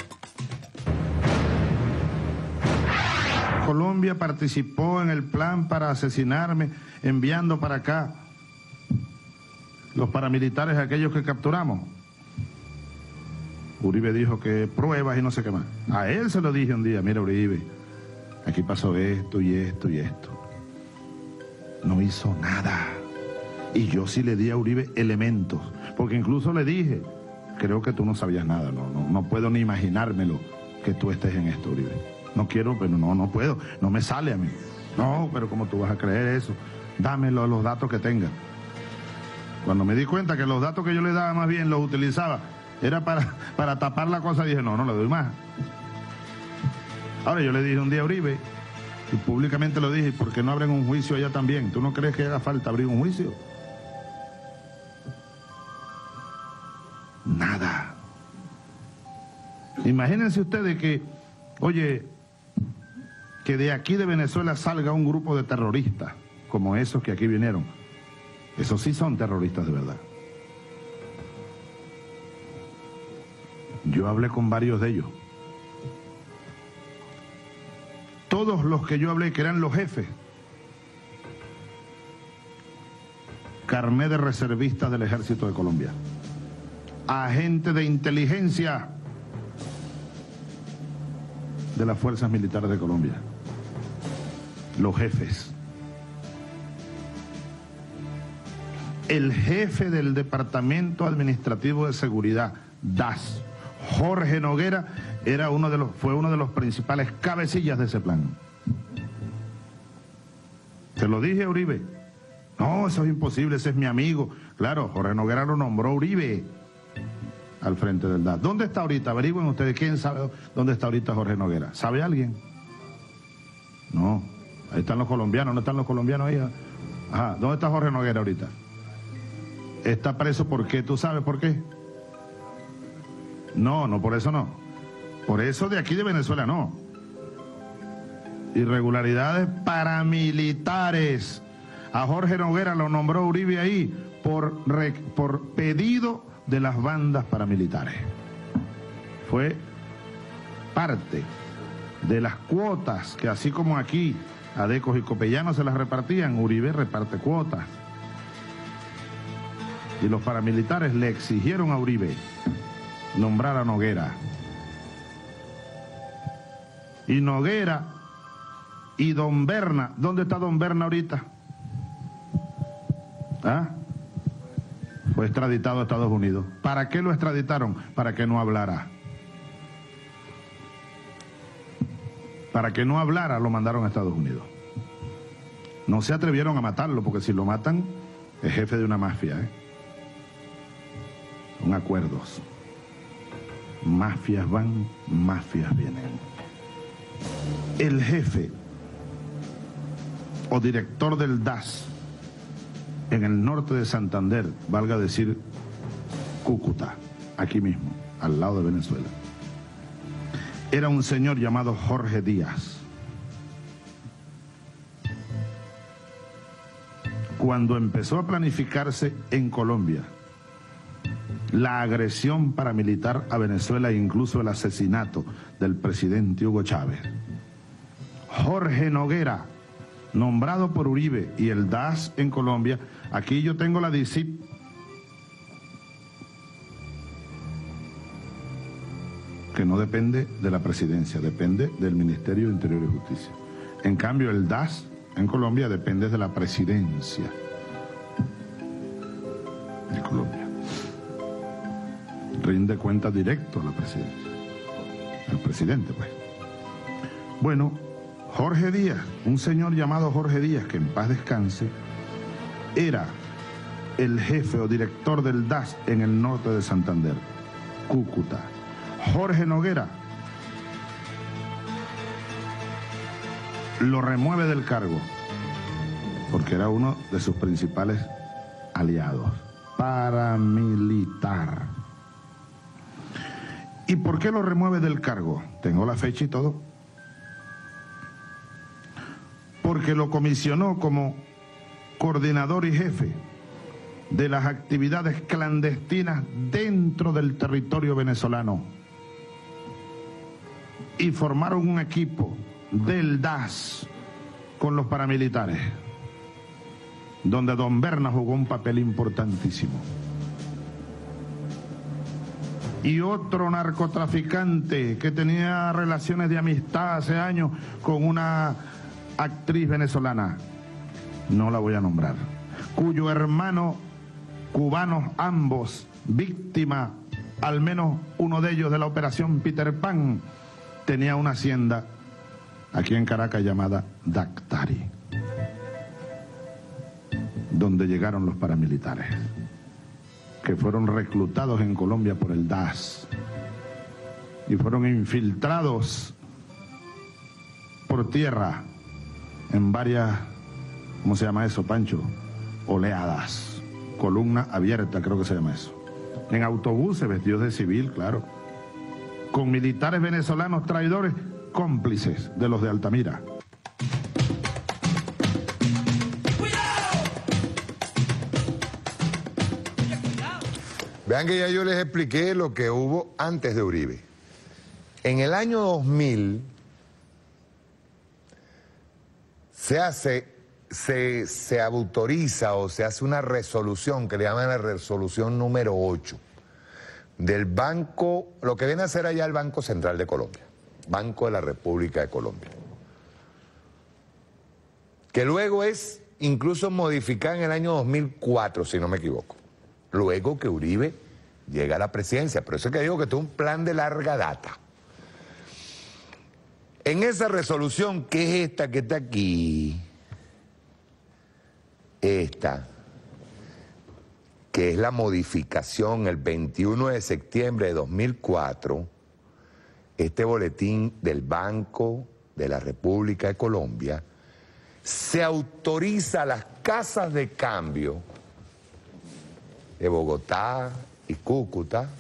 Colombia participó en el plan para asesinarme, enviando para acá los paramilitares, aquellos que capturamos. Uribe dijo que pruebas y no sé qué más. A él se lo dije un día, mira Uribe, aquí pasó esto y esto y esto. No hizo nada. Y yo sí le di a Uribe elementos, porque incluso le dije, creo que tú no sabías nada, no, no, no puedo ni imaginármelo que tú estés en esto, Uribe. No quiero, pero no, no puedo, no me sale a mí. No, pero ¿cómo tú vas a creer eso? Dámelo, los datos que tenga. Cuando me di cuenta que los datos que yo le daba más bien los utilizaba, era para, para tapar la cosa, dije, no, no le doy más. Ahora yo le dije un día a Uribe, y públicamente lo dije, ¿por qué no abren un juicio allá también? ¿Tú no crees que haga falta abrir un juicio? Nada. Imagínense ustedes que, oye, que de aquí de Venezuela salga un grupo de terroristas, como esos que aquí vinieron. Esos sí son terroristas de verdad. Yo hablé con varios de ellos. Todos los que yo hablé, que eran los jefes, carné de reservistas del Ejército de Colombia, agente de inteligencia de las Fuerzas Militares de Colombia, los jefes. El jefe del Departamento Administrativo de Seguridad, D A S, Jorge Noguera, era uno de los, fue uno de los principales cabecillas de ese plan. Se lo dije a Uribe. No, eso es imposible, ese es mi amigo. Claro, Jorge Noguera lo nombró Uribe al frente del D A S. ¿Dónde está ahorita? Averigüen ustedes, ¿quién sabe dónde está ahorita Jorge Noguera? ¿Sabe alguien? No, ahí están los colombianos, ¿no están los colombianos ahí? Ajá, ¿dónde está Jorge Noguera ahorita? Está preso, ¿por qué? ¿Tú sabes por qué? No, no, por eso no. Por eso de aquí de Venezuela no. Irregularidades paramilitares. A Jorge Noguera lo nombró Uribe ahí por, por pedido de las bandas paramilitares. Fue parte de las cuotas que, así como aquí adecos y copellanos se las repartían, Uribe reparte cuotas. Y los paramilitares le exigieron a Uribe nombrar a Noguera. Y Noguera y Don Berna, ¿dónde está Don Berna ahorita? ¿Ah? Fue extraditado a Estados Unidos. ¿Para qué lo extraditaron? Para que no hablara. Para que no hablara lo mandaron a Estados Unidos. No se atrevieron a matarlo, porque si lo matan es jefe de una mafia, ¿eh? Son acuerdos. Mafias van, mafias vienen. El jefe o director del D A S en el norte de Santander, valga decir Cúcuta, aquí mismo, al lado de Venezuela, era un señor llamado Jorge Díaz. Cuando empezó a planificarse en Colombia la agresión paramilitar a Venezuela e incluso el asesinato del presidente Hugo Chávez, Jorge Noguera, nombrado por Uribe y el D A S en Colombia, aquí yo tengo la D I C I P, que no depende de la presidencia, depende del Ministerio de Interior y Justicia. En cambio, el D A S en Colombia depende de la presidencia de Colombia. Rinde cuenta directo a la presidencia, al presidente, pues. Bueno, Jorge Díaz, un señor llamado Jorge Díaz, que en paz descanse, era el jefe o director del D A S en el norte de Santander, Cúcuta. Jorge Noguera lo remueve del cargo porque era uno de sus principales aliados, paramilitar. ¿Y por qué lo remueve del cargo? Tengo la fecha y todo. Porque lo comisionó como coordinador y jefe de las actividades clandestinas dentro del territorio venezolano. Y formaron un equipo del D A S con los paramilitares, donde Don Berna jugó un papel importantísimo. Y otro narcotraficante que tenía relaciones de amistad hace años con una actriz venezolana, no la voy a nombrar, cuyo hermano, cubanos ambos, víctima, al menos uno de ellos de la operación Peter Pan, tenía una hacienda aquí en Caracas llamada Dactari, donde llegaron los paramilitares, que fueron reclutados en Colombia por el D A S y fueron infiltrados por tierra en varias, ¿cómo se llama eso, Pancho? Oleadas, columna abierta, creo que se llama eso. En autobuses vestidos de civil, claro, con militares venezolanos traidores cómplices de los de Altamira. Vean que ya yo les expliqué lo que hubo antes de Uribe. En el año dos mil se hace, se, se autoriza o se hace una resolución que le llaman la resolución número ocho del Banco, lo que viene a ser allá el Banco Central de Colombia, Banco de la República de Colombia, que luego es incluso modificada en el año dos mil cuatro, si no me equivoco, luego que Uribe llega a la presidencia. Por eso es que digo que esto es un plan de larga data. En esa resolución, que es esta que está aquí, esta, que es la modificación el veintiuno de septiembre de dos mil cuatro, este boletín del Banco de la República de Colombia, se autoriza a las casas de cambio de Bogotá y Cúcuta,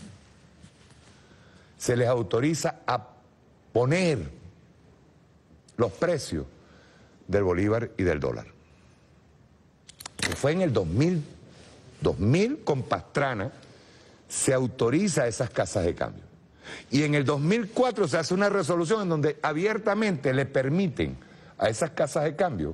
se les autoriza a poner los precios del bolívar y del dólar. Fue en el dos mil, dos mil con Pastrana, se autoriza a esas casas de cambio. Y en el dos mil cuatro se hace una resolución en donde abiertamente le permiten a esas casas de cambio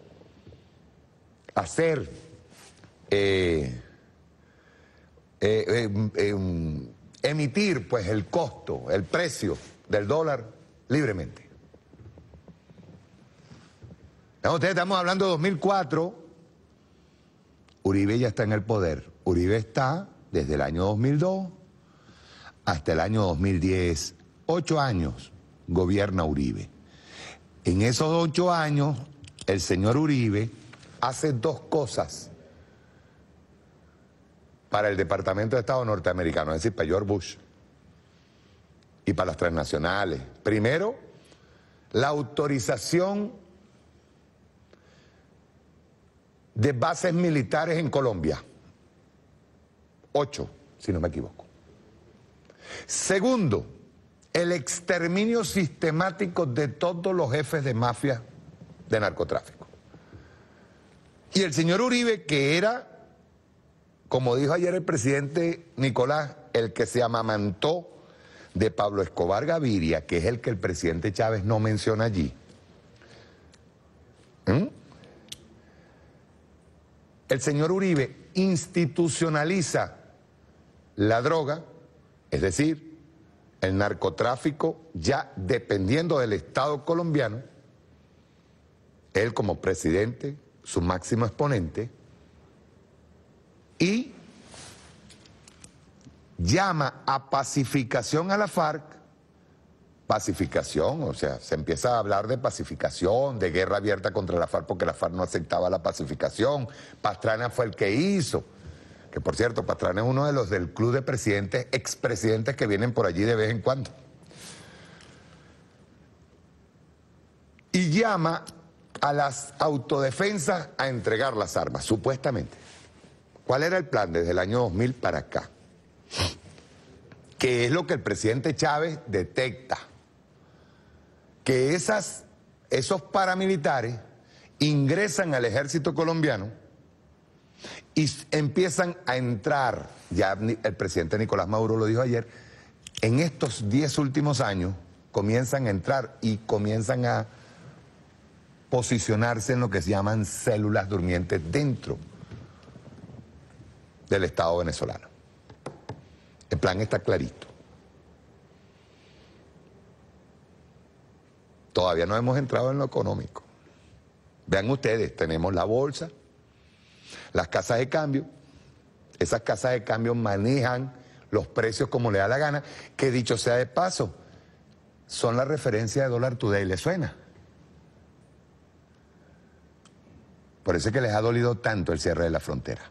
hacer eh, eh, eh, eh, emitir pues el costo, el precio del dólar libremente. Ustedes estamos hablando de dos mil cuatro, Uribe ya está en el poder. Uribe está desde el año dos mil dos hasta el año dos mil diez, ocho años gobierna Uribe. En esos ocho años, el señor Uribe hace dos cosas para el Departamento de Estado norteamericano, es decir, para George Bush y para las transnacionales. Primero, la autorización de bases militares en Colombia. Ocho, si no me equivoco. Segundo, el exterminio sistemático de todos los jefes de mafia de narcotráfico. Y el señor Uribe, que era, como dijo ayer el presidente Nicolás, el que se amamantó de Pablo Escobar Gaviria, que es el que el presidente Chávez no menciona allí. ¿Mm? El señor Uribe institucionaliza la droga, es decir, el narcotráfico, ya dependiendo del Estado colombiano, él como presidente, su máximo exponente, y llama a pacificación a la FARC, pacificación, o sea, se empieza a hablar de pacificación, de guerra abierta contra la FARC porque la FARC no aceptaba la pacificación. Pastrana fue el que hizo, que por cierto, Pastrana es uno de los del club de presidentes, expresidentes que vienen por allí de vez en cuando. Y llama a las autodefensas a entregar las armas, supuestamente. ¿Cuál era el plan desde el año dos mil para acá? Que es lo que el presidente Chávez detecta, que esas, esos paramilitares ingresan al ejército colombiano y empiezan a entrar, ya el presidente Nicolás Maduro lo dijo ayer, en estos diez últimos años comienzan a entrar y comienzan a posicionarse en lo que se llaman células durmientes dentro del Estado venezolano. El plan está clarito. Todavía no hemos entrado en lo económico. Vean ustedes, tenemos la bolsa, las casas de cambio. Esas casas de cambio manejan los precios como le da la gana, que dicho sea de paso, son la referencia de Dollar Today. ¿Les suena? Por eso es que les ha dolido tanto el cierre de la frontera.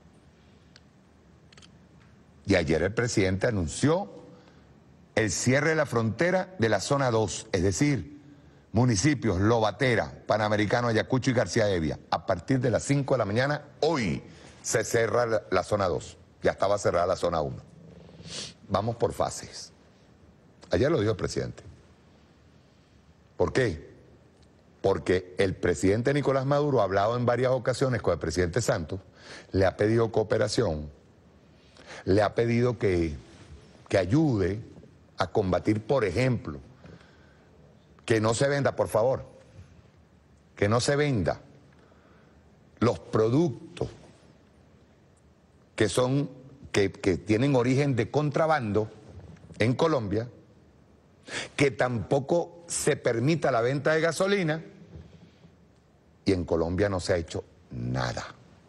Y ayer el presidente anunció el cierre de la frontera de la zona dos, es decir, municipios Lobatera, Panamericano, Ayacucho y García Evia. A partir de las cinco de la mañana, hoy se cierra la, la zona dos. Ya estaba cerrada la zona uno. Vamos por fases. Ayer lo dijo el presidente. ¿Por qué? Porque el presidente Nicolás Maduro ha hablado en varias ocasiones con el presidente Santos, le ha pedido cooperación, le ha pedido que, que ayude a combatir, por ejemplo, que no se venda, por favor, que no se venda los productos que son, que, que tienen origen de contrabando en Colombia, que tampoco se permita la venta de gasolina, y en Colombia no se ha hecho nada.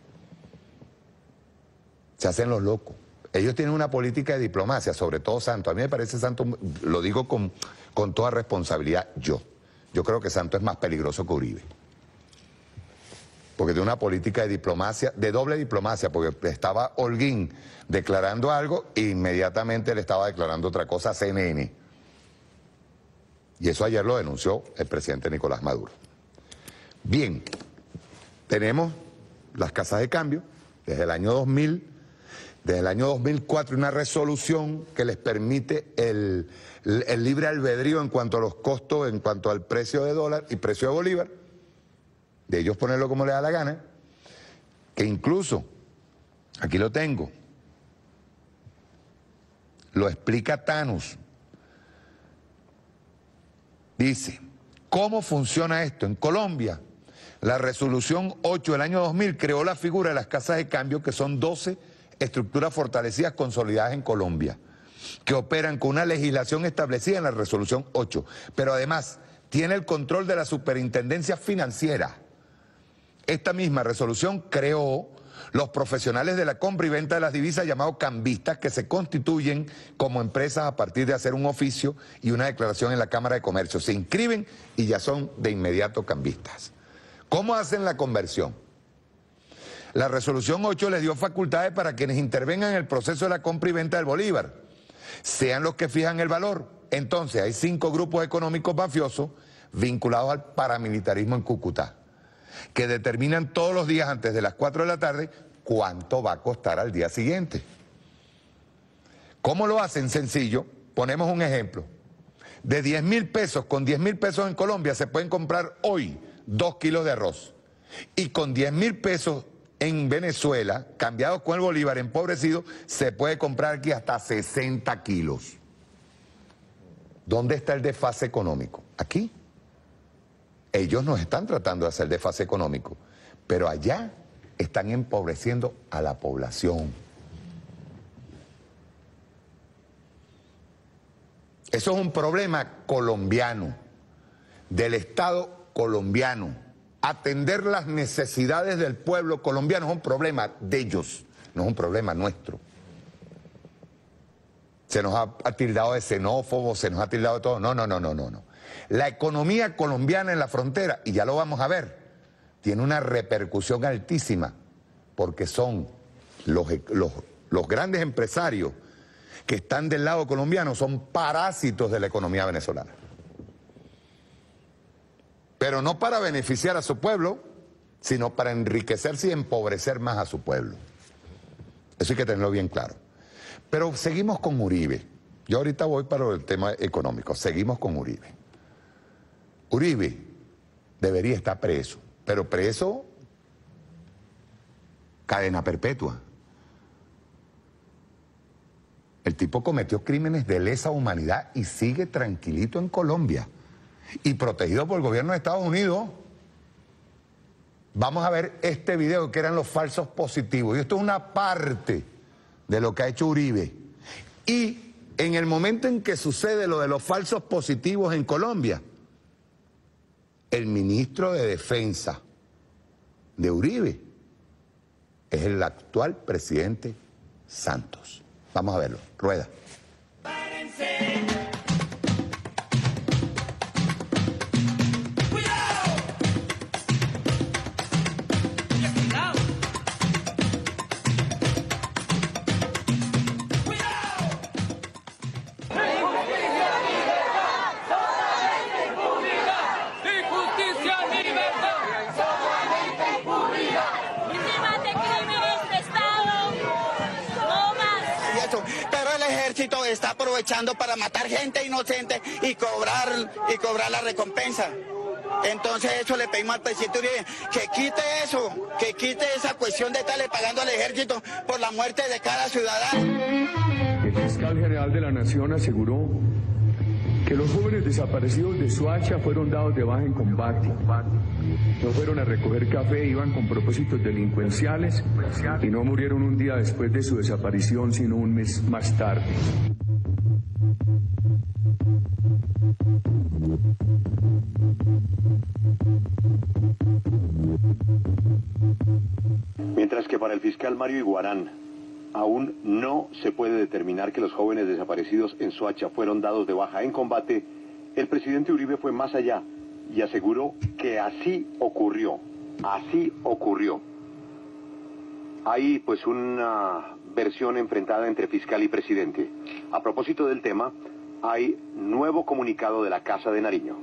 Se hacen los locos. Ellos tienen una política de diplomacia, sobre todo Santos. A mí me parece Santos, lo digo con, con toda responsabilidad, yo. Yo creo que Santos es más peligroso que Uribe. Porque tiene una política de diplomacia, de doble diplomacia, porque estaba Holguín declarando algo e inmediatamente le estaba declarando otra cosa a C N N. Y eso ayer lo denunció el presidente Nicolás Maduro. Bien, tenemos las casas de cambio desde el año dos mil, desde el año dos mil cuatro, una resolución que les permite el, el libre albedrío en cuanto a los costos, en cuanto al precio de dólar y precio de bolívar, de ellos ponerlo como les da la gana, que incluso, aquí lo tengo, lo explica Thanos. Dice, ¿cómo funciona esto? En Colombia, la resolución ocho del año dos mil creó la figura de las casas de cambio, que son doce estructuras fortalecidas consolidadas en Colombia, que operan con una legislación establecida en la resolución ocho, pero además tiene el control de la superintendencia financiera. Esta misma resolución creó los profesionales de la compra y venta de las divisas llamados cambistas, que se constituyen como empresas a partir de hacer un oficio y una declaración en la Cámara de Comercio. Se inscriben y ya son de inmediato cambistas. ¿Cómo hacen la conversión? La resolución ocho les dio facultades para quienes intervengan en el proceso de la compra y venta del bolívar, sean los que fijan el valor. Entonces hay cinco grupos económicos mafiosos vinculados al paramilitarismo en Cúcuta, que determinan todos los días antes de las cuatro de la tarde cuánto va a costar al día siguiente. ¿Cómo lo hacen? Sencillo. Ponemos un ejemplo. De diez mil pesos, con diez mil pesos en Colombia se pueden comprar hoy dos kilos de arroz. Y con diez mil pesos en Venezuela, cambiados con el bolívar empobrecido, se puede comprar aquí hasta sesenta kilos. ¿Dónde está el desfase económico? Aquí. Ellos nos están tratando de hacer desfase económico, pero allá están empobreciendo a la población. Eso es un problema colombiano, del Estado colombiano. Atender las necesidades del pueblo colombiano es un problema de ellos, no es un problema nuestro. Se nos ha tildado de xenófobos, se nos ha tildado de todo. No, no, no, no, no, no. La economía colombiana en la frontera, y ya lo vamos a ver, tiene una repercusión altísima, porque son los, los, los grandes empresarios que están del lado colombiano, son parásitos de la economía venezolana. Pero no para beneficiar a su pueblo, sino para enriquecerse y empobrecer más a su pueblo. Eso hay que tenerlo bien claro. Pero seguimos con Uribe. Yo ahorita voy para el tema económico. Seguimos con Uribe. Uribe debería estar preso, pero preso cadena perpetua. El tipo cometió crímenes de lesa humanidad y sigue tranquilito en Colombia y protegido por el gobierno de Estados Unidos. Vamos a ver este video que eran los falsos positivos. Y esto es una parte de lo que ha hecho Uribe. Y en el momento en que sucede lo de los falsos positivos en Colombia, el ministro de Defensa de Uribe es el actual presidente Santos. Vamos a verlo. Rueda. Está aprovechando para matar gente inocente y cobrar y cobrar la recompensa. Entonces eso le pedimos al presidente Uribe que quite eso, que quite esa cuestión de estarle pagando al ejército por la muerte de cada ciudadano. El fiscal general de la Nación aseguró que los jóvenes desaparecidos de Soacha fueron dados de baja en combate. No fueron a recoger café, iban con propósitos delincuenciales y no murieron un día después de su desaparición, sino un mes más tarde. Mientras que para el fiscal Mario Iguarán, aún no se puede determinar que los jóvenes desaparecidos en Soacha fueron dados de baja en combate, el presidente Uribe fue más allá y aseguró que así ocurrió, así ocurrió. Hay pues una versión enfrentada entre fiscal y presidente. A propósito del tema, hay nuevo comunicado de la Casa de Nariño.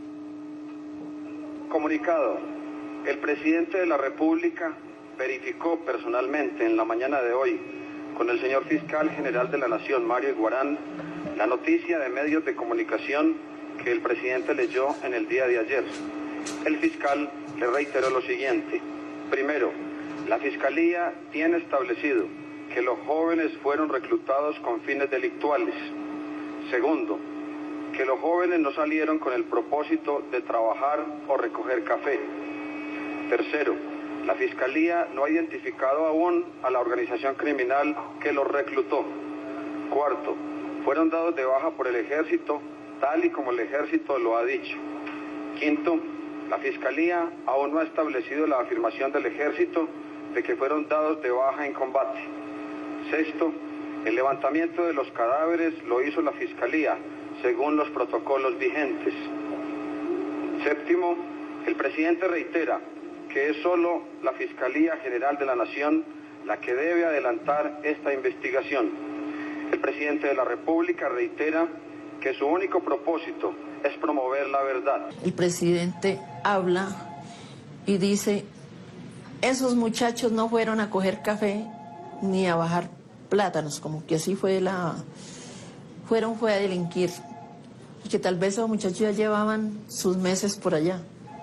Comunicado. El presidente de la República verificó personalmente en la mañana de hoy con el señor fiscal general de la Nación, Mario Iguarán, la noticia de medios de comunicación que el presidente leyó en el día de ayer. El fiscal le reiteró lo siguiente. Primero, la Fiscalía tiene establecido que los jóvenes fueron reclutados con fines delictuales. Segundo, que los jóvenes no salieron con el propósito de trabajar o recoger café. Tercero, la Fiscalía no ha identificado aún a la organización criminal que los reclutó. Cuarto, fueron dados de baja por el Ejército, tal y como el Ejército lo ha dicho. Quinto, la Fiscalía aún no ha establecido la afirmación del Ejército de que fueron dados de baja en combate. Sexto, el levantamiento de los cadáveres lo hizo la Fiscalía, según los protocolos vigentes. Séptimo, el presidente reitera que es solo la Fiscalía General de la Nación la que debe adelantar esta investigación. El presidente de la República reitera que su único propósito es promover la verdad. El presidente habla y dice, esos muchachos no fueron a coger café ni a bajar plátanos, como que así fue la... fueron fue a delinquir, y que tal vez esos muchachos ya llevaban sus meses por allá.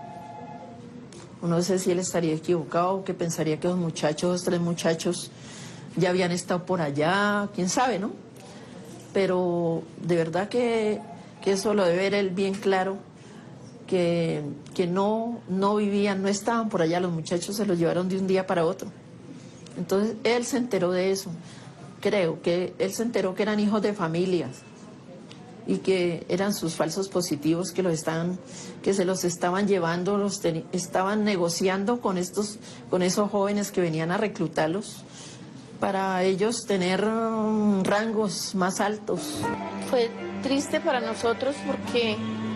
No sé si él estaría equivocado o que pensaría que los muchachos, los tres muchachos, ya habían estado por allá, quién sabe, ¿no? Pero de verdad que, que eso lo debe ver él bien claro, que, que no, no vivían, no estaban por allá, los muchachos se los llevaron de un día para otro. Entonces él se enteró de eso, creo que él se enteró que eran hijos de familias y que eran sus falsos positivos que los estaban, que se los estaban llevando, los ten, estaban negociando con estos, con esos jóvenes que venían a reclutarlos para ellos tener um, rangos más altos. Fue triste para nosotros porque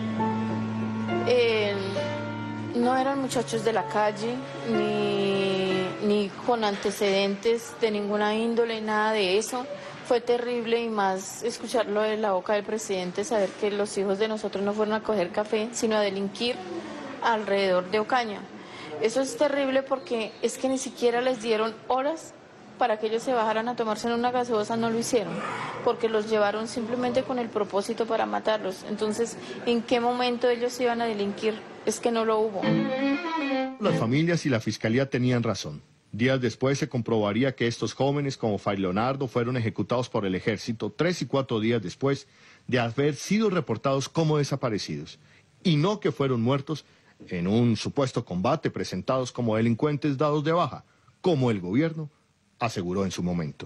eh, no eran muchachos de la calle, ni, ni con antecedentes de ninguna índole, nada de eso. Fue terrible y más escucharlo de la boca del presidente, saber que los hijos de nosotros no fueron a coger café, sino a delinquir alrededor de Ocaña. Eso es terrible porque es que ni siquiera les dieron horas para que ellos se bajaran a tomarse una gaseosa, no lo hicieron, porque los llevaron simplemente con el propósito para matarlos. Entonces, ¿en qué momento ellos iban a delinquir? Es que no lo hubo. Las familias y la fiscalía tenían razón. Días después se comprobaría que estos jóvenes como Fray Leonardo fueron ejecutados por el ejército tres y cuatro días después de haber sido reportados como desaparecidos, y no que fueron muertos en un supuesto combate presentados como delincuentes dados de baja, como el gobierno aseguró en su momento.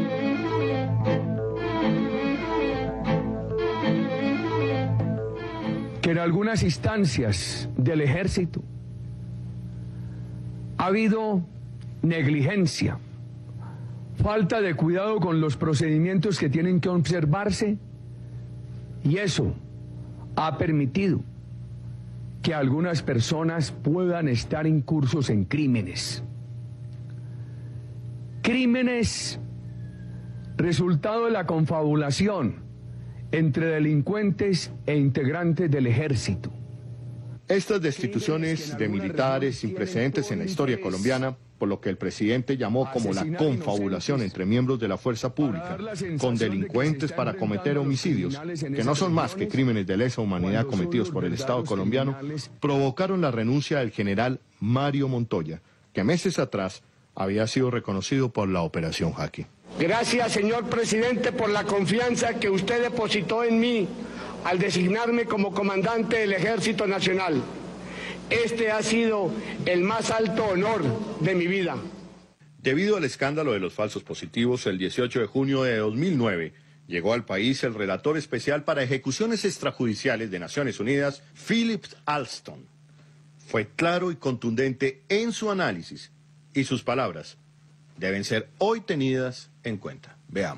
Que en algunas instancias del ejército ha habido negligencia, falta de cuidado con los procedimientos que tienen que observarse, y eso ha permitido que algunas personas puedan estar incursos en crímenes. Crímenes resultado de la confabulación entre delincuentes e integrantes del ejército. Estas destituciones de militares sin precedentes en la historia colombiana, por lo que el presidente llamó como la confabulación entre miembros de la fuerza pública con delincuentes para cometer homicidios, que no son más que crímenes de lesa humanidad cometidos por el Estado colombiano, provocaron la renuncia del general Mario Montoya, que meses atrás había sido reconocido por la Operación Jaque. Gracias, señor presidente, por la confianza que usted depositó en mí al designarme como comandante del Ejército Nacional. Este ha sido el más alto honor de mi vida. Debido al escándalo de los falsos positivos, el dieciocho de junio de dos mil nueve llegó al país el relator especial para ejecuciones extrajudiciales de Naciones Unidas, Philip Alston. Fue claro y contundente en su análisis, y sus palabras deben ser hoy tenidas en cuenta. Veamos.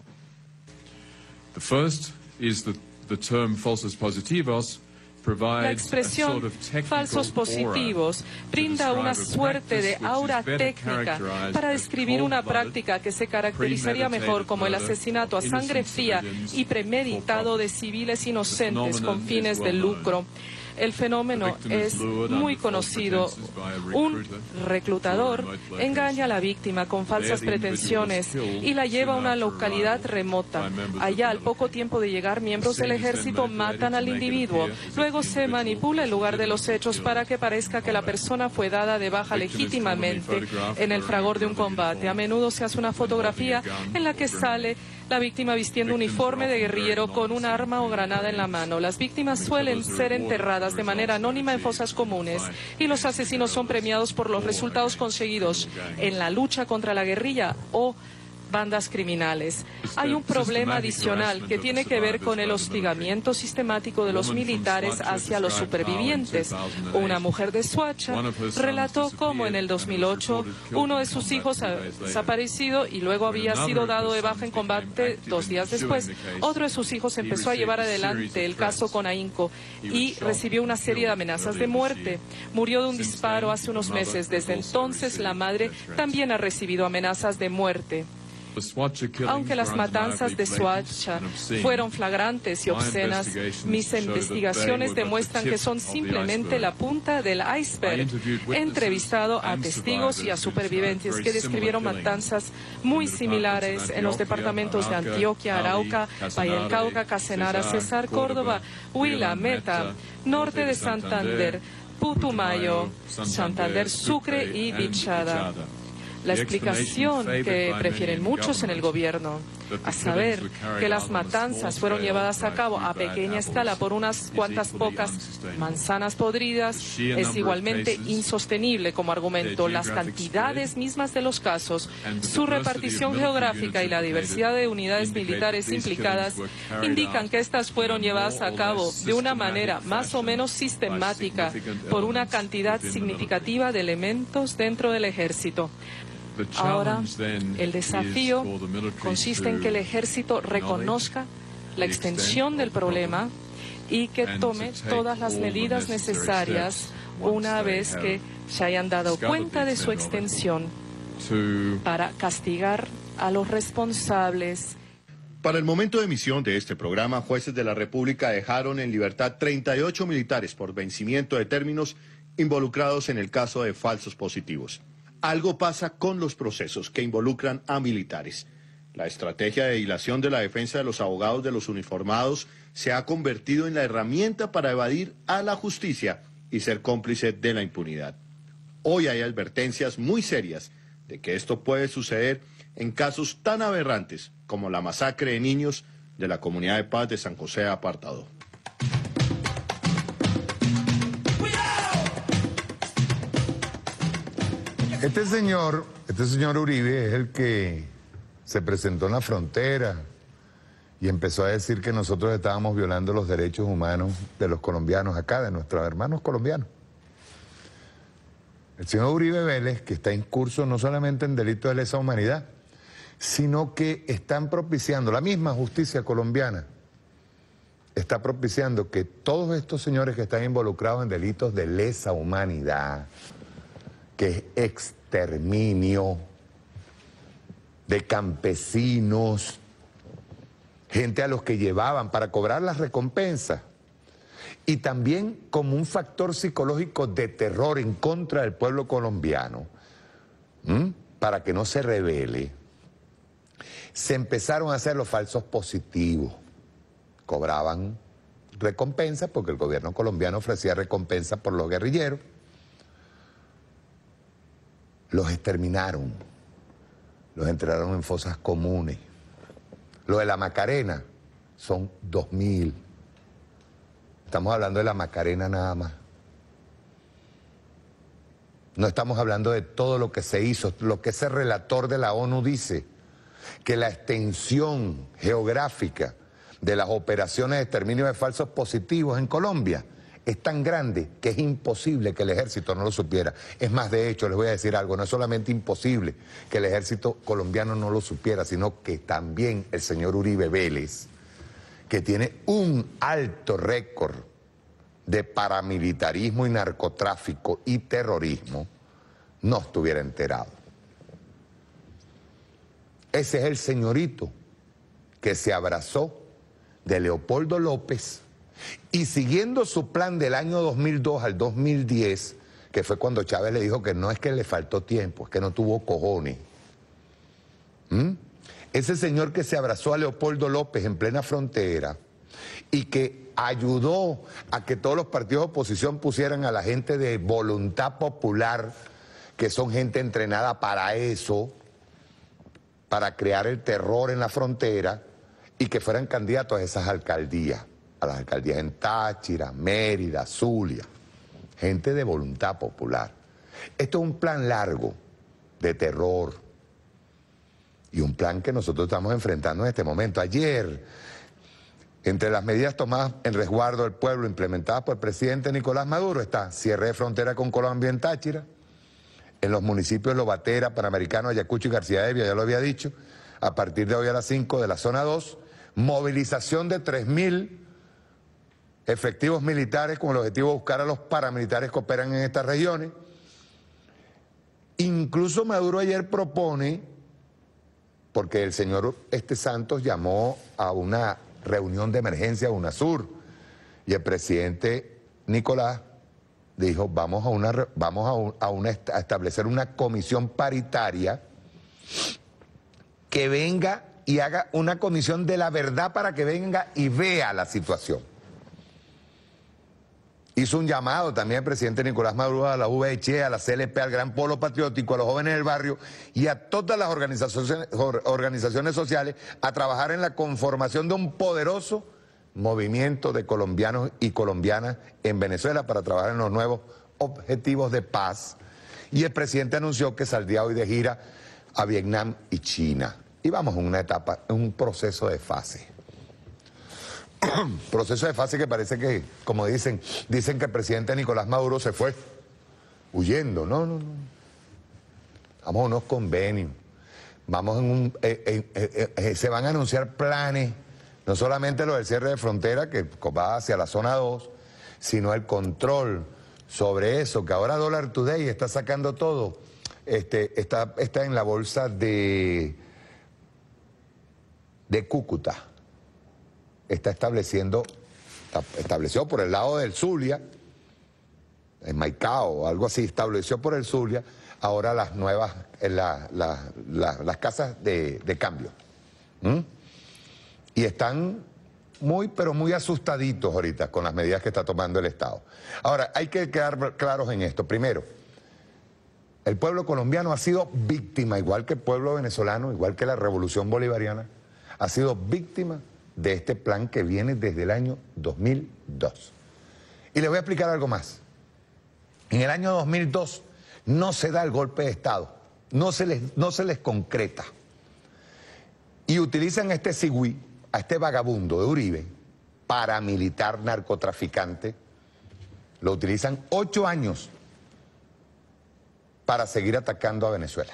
The first is that the term falsos positivos La expresión falsos positivos brinda una suerte de aura técnica para describir una práctica que se caracterizaría mejor como el asesinato a sangre fría y premeditado de civiles inocentes con fines de lucro. El fenómeno es muy conocido. Un reclutador engaña a la víctima con falsas pretensiones y la lleva a una localidad remota. Allá, al poco tiempo de llegar, miembros del ejército matan al individuo. Luego se manipula el lugar de los hechos para que parezca que la persona fue dada de baja legítimamente en el fragor de un combate. A menudo se hace una fotografía en la que sale la víctima vistiendo uniforme de guerrillero con un arma o granada en la mano. Las víctimas suelen ser enterradas de manera anónima en fosas comunes y los asesinos son premiados por los resultados conseguidos en la lucha contra la guerrilla o bandas criminales. Hay un problema adicional que tiene que ver con el hostigamiento sistemático de los militares hacia los supervivientes. Una mujer de Soacha relató cómo en el dos mil ocho uno de sus hijos había desaparecido y luego había sido dado de baja en combate dos días después. Otro de sus hijos empezó a llevar adelante el caso con ahínco y recibió una serie de amenazas de muerte. Murió de un disparo hace unos meses. Desde entonces, la madre también ha recibido amenazas de muerte. Aunque las matanzas de Soacha fueron flagrantes y obscenas, mis investigaciones demuestran que son simplemente la punta del iceberg. He entrevistado a testigos y a supervivientes que describieron matanzas muy similares en los departamentos de Antioquia, Arauca, Valle del Cauca, Casanare, Cesar, Córdoba, Huila, Meta, norte de Santander, Putumayo, Santander, Sucre y Vichada. La explicación que prefieren muchos en el gobierno, a saber que las matanzas fueron llevadas a cabo a pequeña escala por unas cuantas pocas manzanas podridas, es igualmente insostenible como argumento. Las cantidades mismas de los casos, su repartición geográfica y la diversidad de unidades militares implicadas indican que estas fueron llevadas a cabo de una manera más o menos sistemática por una cantidad significativa de elementos dentro del ejército. Ahora, el desafío consiste en que el ejército reconozca la extensión del problema y que tome todas las medidas necesarias una vez que se hayan dado cuenta de su extensión para castigar a los responsables. Para el momento de emisión de este programa, jueces de la República dejaron en libertad treinta y ocho militares por vencimiento de términos involucrados en el caso de falsos positivos. Algo pasa con los procesos que involucran a militares. La estrategia de dilación de la defensa de los abogados de los uniformados se ha convertido en la herramienta para evadir a la justicia y ser cómplice de la impunidad. Hoy hay advertencias muy serias de que esto puede suceder en casos tan aberrantes como la masacre de niños de la Comunidad de Paz de San José Apartado. Este señor, este señor Uribe es el que se presentó en la frontera y empezó a decir que nosotros estábamos violando los derechos humanos de los colombianos acá, de nuestros hermanos colombianos. El señor Uribe Vélez, que está en curso no solamente en delitos de lesa humanidad, sino que están propiciando, la misma justicia colombiana está propiciando que todos estos señores que están involucrados en delitos de lesa humanidad, que es exterminio de campesinos, gente a los que llevaban para cobrar las recompensas, y también como un factor psicológico de terror en contra del pueblo colombiano, ¿m? para que no se rebele, se empezaron a hacer los falsos positivos. Cobraban recompensas porque el gobierno colombiano ofrecía recompensas por los guerrilleros. Los exterminaron, los enterraron en fosas comunes. Lo de la Macarena son dos mil. Estamos hablando de la Macarena nada más. No estamos hablando de todo lo que se hizo, lo que ese relator de la ONU dice, que la extensión geográfica de las operaciones de exterminio de falsos positivos en Colombia es tan grande que es imposible que el ejército no lo supiera. Es más, de hecho, les voy a decir algo, no es solamente imposible que el ejército colombiano no lo supiera, sino que también el señor Uribe Vélez, que tiene un alto récord de paramilitarismo y narcotráfico y terrorismo, no estuviera enterado. Ese es el señorito que se abrazó de Leopoldo López y siguiendo su plan del año dos mil dos al dos mil diez, que fue cuando Chávez le dijo que no es que le faltó tiempo, es que no tuvo cojones. ¿Mm? Ese señor que se abrazó a Leopoldo López en plena frontera y que ayudó a que todos los partidos de oposición pusieran a la gente de Voluntad Popular, que son gente entrenada para eso, para crear el terror en la frontera, y que fueran candidatos a esas alcaldías, a las alcaldías en Táchira, Mérida, Zulia, gente de Voluntad Popular. Esto es un plan largo de terror y un plan que nosotros estamos enfrentando en este momento. Ayer, entre las medidas tomadas en resguardo del pueblo implementadas por el presidente Nicolás Maduro, está cierre de frontera con Colombia en Táchira, en los municipios de Lobatera, Panamericano, Ayacucho y García Evia, ya lo había dicho, a partir de hoy a las cinco de la zona dos, movilización de tres mil efectivos militares con el objetivo de buscar a los paramilitares que operan en estas regiones. Incluso Maduro ayer propone, porque el señor este Santos llamó a una reunión de emergencia a UNASUR, y el presidente Nicolás dijo, vamos a, una, vamos a, un, a, una, a establecer una comisión paritaria que venga y haga una comisión de la verdad para que venga y vea la situación. Hizo un llamado también el presidente Nicolás Maduro a la U V H, a la C L P, al Gran Polo Patriótico, a los jóvenes del barrio y a todas las organizaciones, organizaciones sociales a trabajar en la conformación de un poderoso movimiento de colombianos y colombianas en Venezuela para trabajar en los nuevos objetivos de paz. Y el presidente anunció que saldría hoy de gira a Vietnam y China. Y vamos en una etapa, en un proceso de fase. Proceso de fase que parece que, como dicen, dicen que el presidente Nicolás Maduro se fue huyendo. No, no, no. Vamos a unos convenios. Vamos en un... Eh, eh, eh, eh, se van a anunciar planes, no solamente lo del cierre de frontera, que va hacia la zona dos, sino el control sobre eso, que ahora Dollar Today está sacando todo. Este, está, está en la bolsa de, de Cúcuta. Está estableciendo, estableció por el lado del Zulia, en Maicao o algo así, estableció por el Zulia, ahora las nuevas, la, la, la, las casas de, de cambio. ¿Mm? Y están muy, pero muy asustaditos ahorita con las medidas que está tomando el Estado. Ahora, hay que quedar claros en esto. Primero, el pueblo colombiano ha sido víctima, igual que el pueblo venezolano, igual que la revolución bolivariana, ha sido víctima de este plan que viene desde el año dos mil dos. Y les voy a explicar algo más. En el año dos mil dos no se da el golpe de Estado, no se les, no se les concreta. Y utilizan a este cigüí, a este vagabundo de Uribe, paramilitar narcotraficante, lo utilizan ocho años para seguir atacando a Venezuela.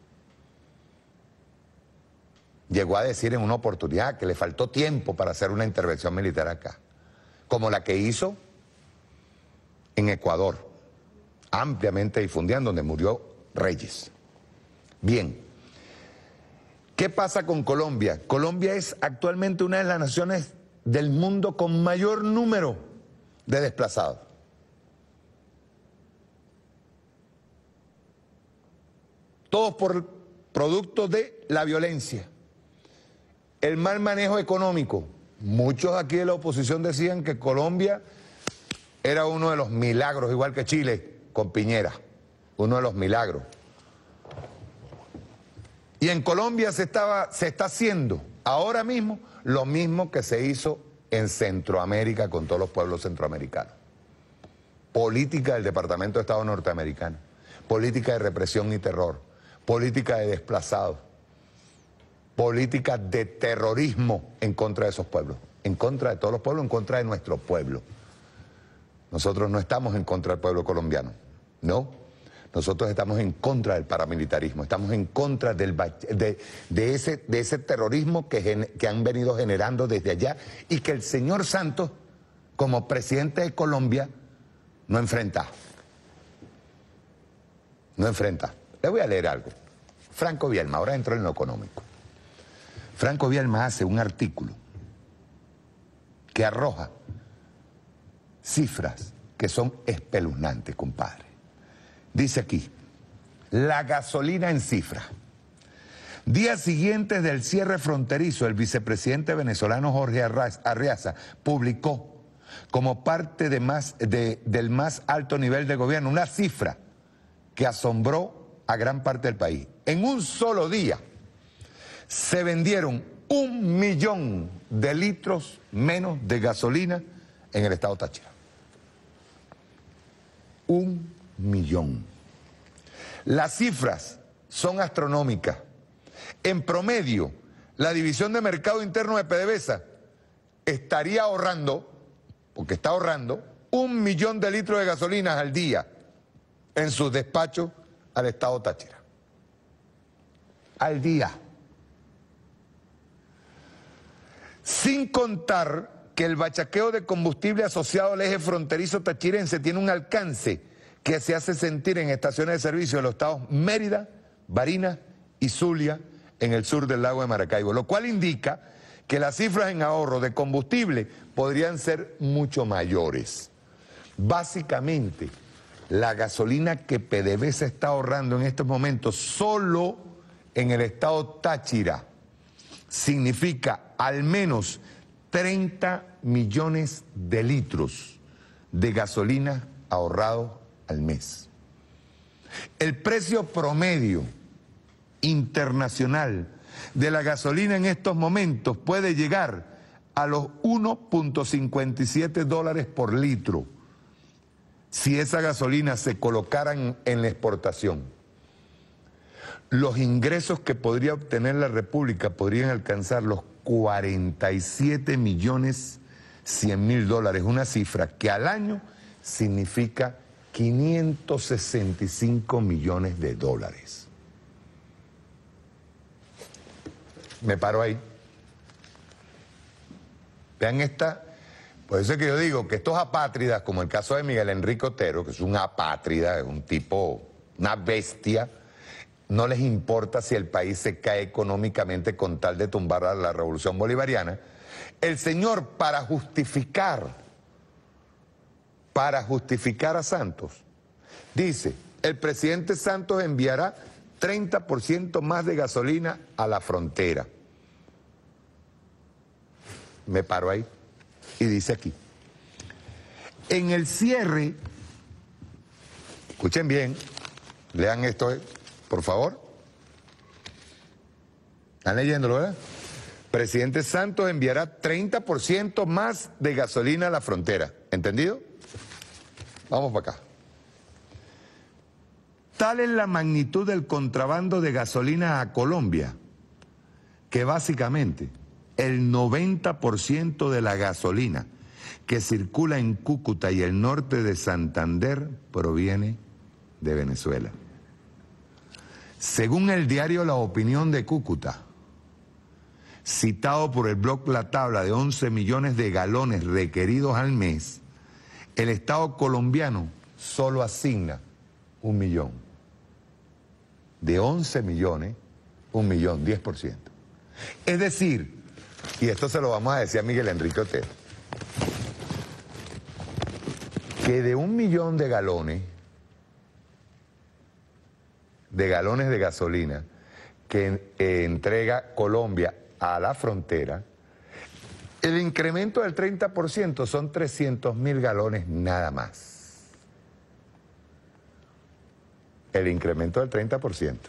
Llegó a decir en una oportunidad que le faltó tiempo para hacer una intervención militar acá, como la que hizo en Ecuador, ampliamente difundida, donde murió Reyes. Bien, ¿qué pasa con Colombia? Colombia es actualmente una de las naciones del mundo con mayor número de desplazados. Todos por producto de la violencia. El mal manejo económico. Muchos aquí de la oposición decían que Colombia era uno de los milagros, igual que Chile, con Piñera, uno de los milagros. Y en Colombia se, estaba, se está haciendo ahora mismo lo mismo que se hizo en Centroamérica con todos los pueblos centroamericanos. Política del Departamento de Estado norteamericano, política de represión y terror, política de desplazados, política de terrorismo en contra de esos pueblos, en contra de todos los pueblos, en contra de nuestro pueblo. Nosotros no estamos en contra del pueblo colombiano, no. Nosotros estamos en contra del paramilitarismo, estamos en contra del, de, de, ese, de ese terrorismo que, que han venido generando desde allá y que el señor Santos, como presidente de Colombia, no enfrenta. No enfrenta. Le voy a leer algo. Franco Bielma, ahora entro en lo económico. Franco Bielma hace un artículo que arroja cifras que son espeluznantes, compadre. Dice aquí, la gasolina en cifra. Días siguientes del cierre fronterizo, el vicepresidente venezolano Jorge Arreaza publicó como parte de más, de, del más alto nivel de gobierno una cifra que asombró a gran parte del país. En un solo día se vendieron un millón de litros menos de gasolina en el estado Táchira. Un millón. Las cifras son astronómicas. En promedio, la División de Mercado Interno de PDVSA estaría ahorrando, porque está ahorrando, un millón de litros de gasolina al día en sus despachos al estado Táchira. Al día. Sin contar que el bachaqueo de combustible asociado al eje fronterizo tachirense tiene un alcance que se hace sentir en estaciones de servicio de los estados Mérida, Barinas y Zulia en el sur del lago de Maracaibo, lo cual indica que las cifras en ahorro de combustible podrían ser mucho mayores. Básicamente, la gasolina que PDVSA está ahorrando en estos momentos solo en el estado Táchira significa al menos treinta millones de litros de gasolina ahorrados al mes. El precio promedio internacional de la gasolina en estos momentos puede llegar a los uno punto cincuenta y siete dólares por litro si esa gasolina se colocara en, en la exportación. Los ingresos que podría obtener la República podrían alcanzar los cuarenta y siete millones cien mil dólares, una cifra que al año significa quinientos sesenta y cinco millones de dólares. Me paro ahí. Vean esta, por eso es que yo digo que estos apátridas, como el caso de Miguel Enrique Otero, que es un apátrida, es un tipo, una bestia, no les importa si el país se cae económicamente con tal de tumbar a la revolución bolivariana. El señor, para justificar, para justificar a Santos, dice, el presidente Santos enviará treinta por ciento más de gasolina a la frontera. Me paro ahí y dice aquí, en el cierre, escuchen bien, lean esto, por favor. ¿Están leyéndolo, verdad? Presidente Santos enviará treinta por ciento más de gasolina a la frontera. ¿Entendido? Vamos para acá. Tal es la magnitud del contrabando de gasolina a Colombia, que básicamente el noventa por ciento de la gasolina que circula en Cúcuta y el norte de Santander proviene de Venezuela. Según el diario La Opinión de Cúcuta, citado por el blog La Tabla de once millones de galones requeridos al mes, el Estado colombiano solo asigna un millón. De once millones, un millón, diez por ciento. Es decir, y esto se lo vamos a decir a Miguel Enrique Otero, que de un millón de galones, de galones de gasolina que eh, entrega Colombia a la frontera, el incremento del treinta por ciento son trescientos mil galones nada más. El incremento del treinta por ciento.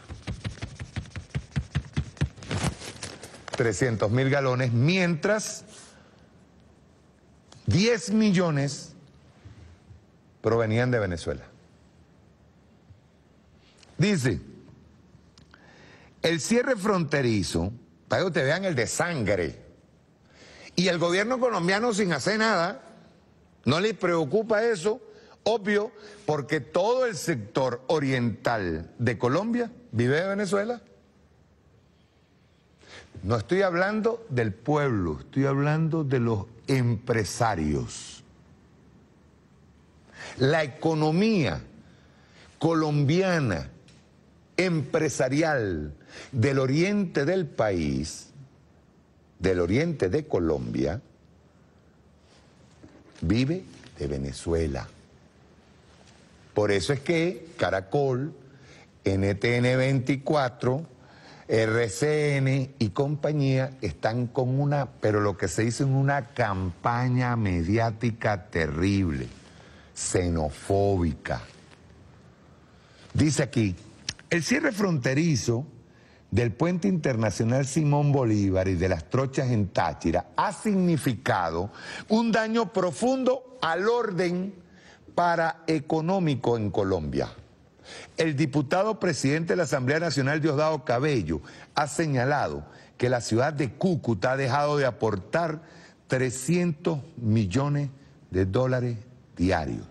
trescientos mil galones, mientras diez millones provenían de Venezuela. Dice, el cierre fronterizo, para que ustedes vean el desangre, y el gobierno colombiano sin hacer nada, no le preocupa eso, obvio, porque todo el sector oriental de Colombia vive de Venezuela. No estoy hablando del pueblo, estoy hablando de los empresarios. La economía colombiana, empresarial del oriente del país, del oriente de Colombia, vive de Venezuela. Por eso es que Caracol, N T N veinticuatro, R C N y compañía están con una, pero lo que se dice en una campaña mediática terrible, xenofóbica. Dice aquí, el cierre fronterizo del puente internacional Simón Bolívar y de las trochas en Táchira ha significado un daño profundo al orden paraeconómico en Colombia. El diputado presidente de la Asamblea Nacional, Diosdado Cabello, ha señalado que la ciudad de Cúcuta ha dejado de aportar trescientos millones de dólares diarios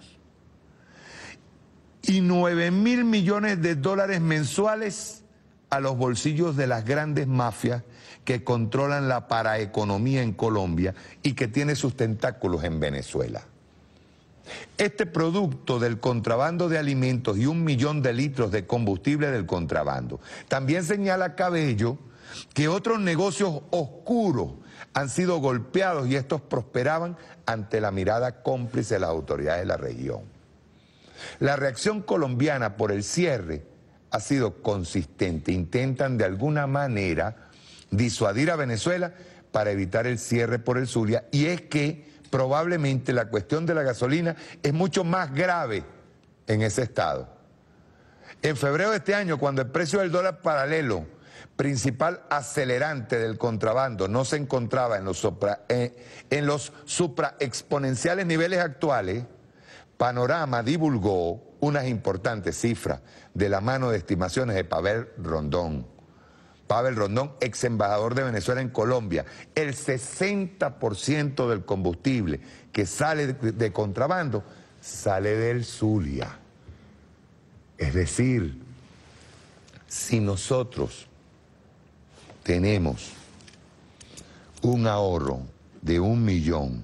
y nueve mil millones de dólares mensuales a los bolsillos de las grandes mafias que controlan la paraeconomía en Colombia y que tiene sus tentáculos en Venezuela. Este producto del contrabando de alimentos y un millón de litros de combustible del contrabando. También señala Cabello que otros negocios oscuros han sido golpeados y estos prosperaban ante la mirada cómplice de las autoridades de la región. La reacción colombiana por el cierre ha sido consistente. Intentan de alguna manera disuadir a Venezuela para evitar el cierre por el Zulia, y es que probablemente la cuestión de la gasolina es mucho más grave en ese estado. En febrero de este año, cuando el precio del dólar paralelo, principal acelerante del contrabando, no se encontraba en los, supra, eh, en los supraexponenciales niveles actuales, Panorama divulgó unas importantes cifras de la mano de estimaciones de Pavel Rondón. Pavel Rondón, ex embajador de Venezuela en Colombia. El sesenta por ciento del combustible que sale de, de contrabando sale del Zulia. Es decir, si nosotros tenemos un ahorro de un millón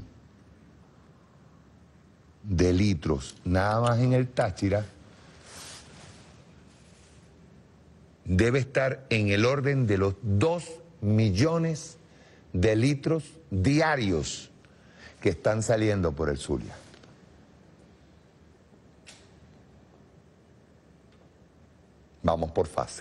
de litros nada más en el Táchira, debe estar en el orden de los dos millones de litros diarios que están saliendo por el Zulia. Vamos por fases.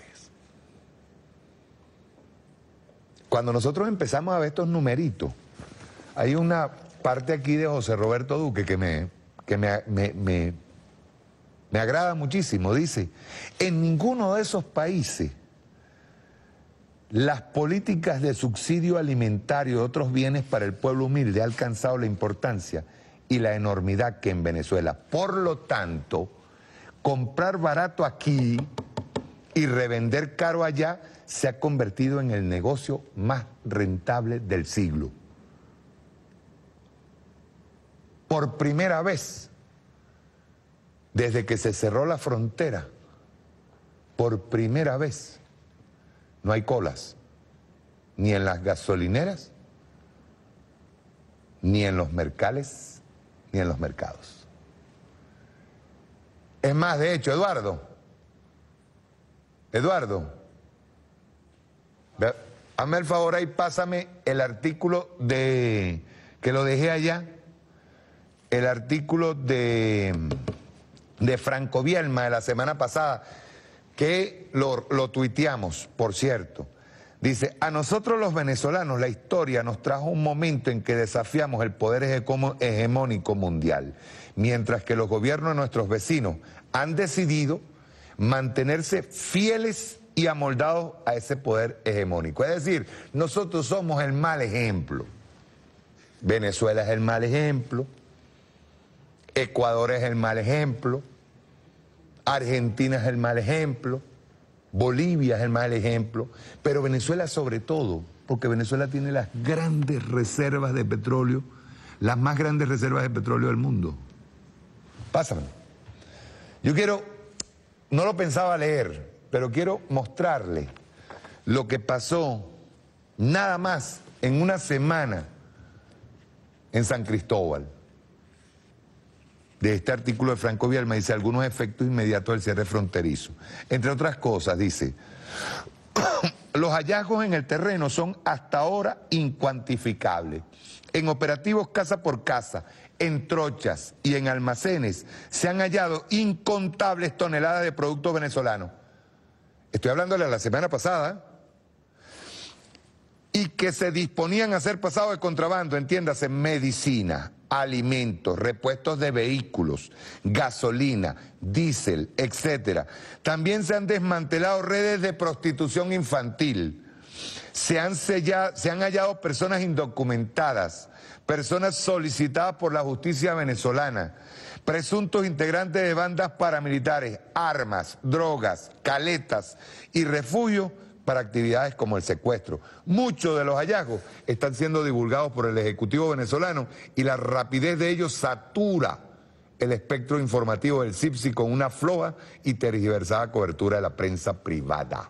Cuando nosotros empezamos a ver estos numeritos, hay una parte aquí de José Roberto Duque que me, que me, me, me, me agrada muchísimo. Dice, en ninguno de esos países las políticas de subsidio alimentario y otros bienes para el pueblo humilde han alcanzado la importancia y la enormidad que en Venezuela. Por lo tanto, comprar barato aquí y revender caro allá se ha convertido en el negocio más rentable del siglo. Por primera vez, desde que se cerró la frontera, por primera vez, no hay colas, ni en las gasolineras, ni en los mercales, ni en los mercados. Es más, de hecho, Eduardo, Eduardo, hazme el favor ahí, pásame el artículo de, que lo dejé allá, el artículo de, de Franco Bielma de la semana pasada, que lo, lo tuiteamos, por cierto. Dice, a nosotros los venezolanos la historia nos trajo un momento en que desafiamos el poder hegemónico mundial, mientras que los gobiernos de nuestros vecinos han decidido mantenerse fieles y amoldados a ese poder hegemónico. Es decir, nosotros somos el mal ejemplo. Venezuela es el mal ejemplo, Ecuador es el mal ejemplo, Argentina es el mal ejemplo, Bolivia es el mal ejemplo, pero Venezuela sobre todo, porque Venezuela tiene las grandes reservas de petróleo, las más grandes reservas de petróleo del mundo. Pásame. Yo quiero, no lo pensaba leer, pero quiero mostrarle lo que pasó nada más en una semana en San Cristóbal. De este artículo de Franco Bielma dice algunos efectos inmediatos del cierre fronterizo. Entre otras cosas, dice, los hallazgos en el terreno son hasta ahora incuantificables. En operativos casa por casa, en trochas y en almacenes se han hallado incontables toneladas de productos venezolanos. Estoy hablándole a la semana pasada. Y que se disponían a ser pasados de contrabando, entiéndase, medicina, alimentos, repuestos de vehículos, gasolina, diésel, etcétera. También se han desmantelado redes de prostitución infantil. Se han, sellado, se han hallado personas indocumentadas, personas solicitadas por la justicia venezolana, presuntos integrantes de bandas paramilitares, armas, drogas, caletas y refugio para actividades como el secuestro. Muchos de los hallazgos están siendo divulgados por el Ejecutivo venezolano y la rapidez de ellos satura el espectro informativo del C I P S I con una floja y tergiversada cobertura de la prensa privada.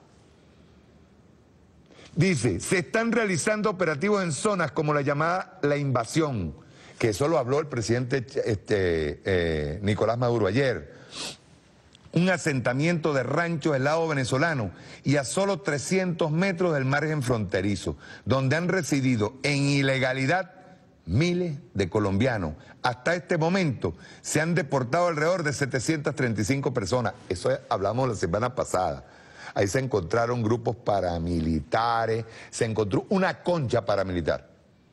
Dice, se están realizando operativos en zonas como la llamada La Invasión, que eso lo habló el presidente este, eh, Nicolás Maduro ayer. Un asentamiento de ranchos del lado venezolano y a solo trescientos metros del margen fronterizo, donde han residido en ilegalidad miles de colombianos. Hasta este momento se han deportado alrededor de setecientas treinta y cinco personas. Eso hablamos la semana pasada. Ahí se encontraron grupos paramilitares, se encontró una concha paramilitar.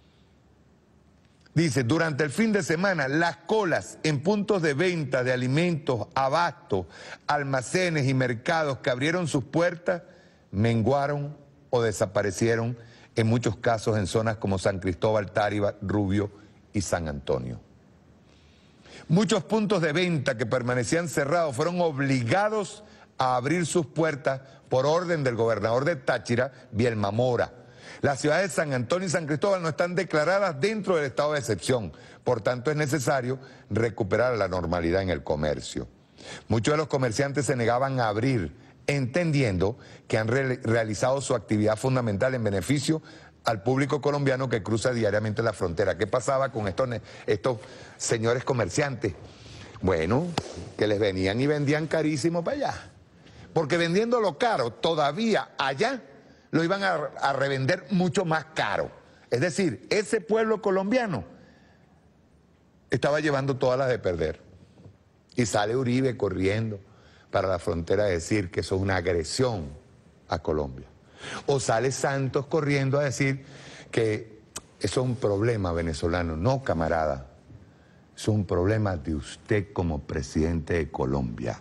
Dice, durante el fin de semana, las colas en puntos de venta de alimentos, abastos, almacenes y mercados que abrieron sus puertas, menguaron o desaparecieron, en muchos casos en zonas como San Cristóbal, Táriba, Rubio y San Antonio. Muchos puntos de venta que permanecían cerrados fueron obligados a abrir sus puertas por orden del gobernador de Táchira, Bielma Mora. Las ciudades de San Antonio y San Cristóbal no están declaradas dentro del estado de excepción, por tanto es necesario recuperar la normalidad en el comercio. Muchos de los comerciantes se negaban a abrir, entendiendo que han re realizado su actividad fundamental en beneficio al público colombiano que cruza diariamente la frontera. ¿Qué pasaba con estos, estos señores comerciantes? Bueno, que les venían y vendían carísimo para allá, porque vendiéndolo caro todavía allá lo iban a, a revender mucho más caro. Es decir, ese pueblo colombiano estaba llevando todas las de perder. Y sale Uribe corriendo para la frontera a decir que eso es una agresión a Colombia. O sale Santos corriendo a decir que eso es un problema venezolano. No, camarada, es un problema de usted como presidente de Colombia.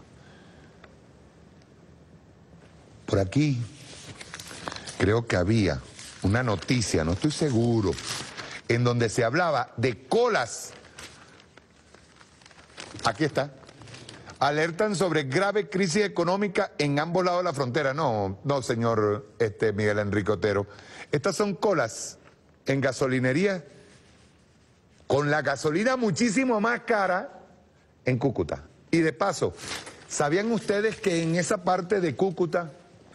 Por aquí creo que había una noticia, no estoy seguro, en donde se hablaba de colas. Aquí está. Alertan sobre grave crisis económica en ambos lados de la frontera. No, no, señor este, Miguel Enrique Otero. Estas son colas en gasolinería con la gasolina muchísimo más cara en Cúcuta. Y de paso, ¿sabían ustedes que en esa parte de Cúcuta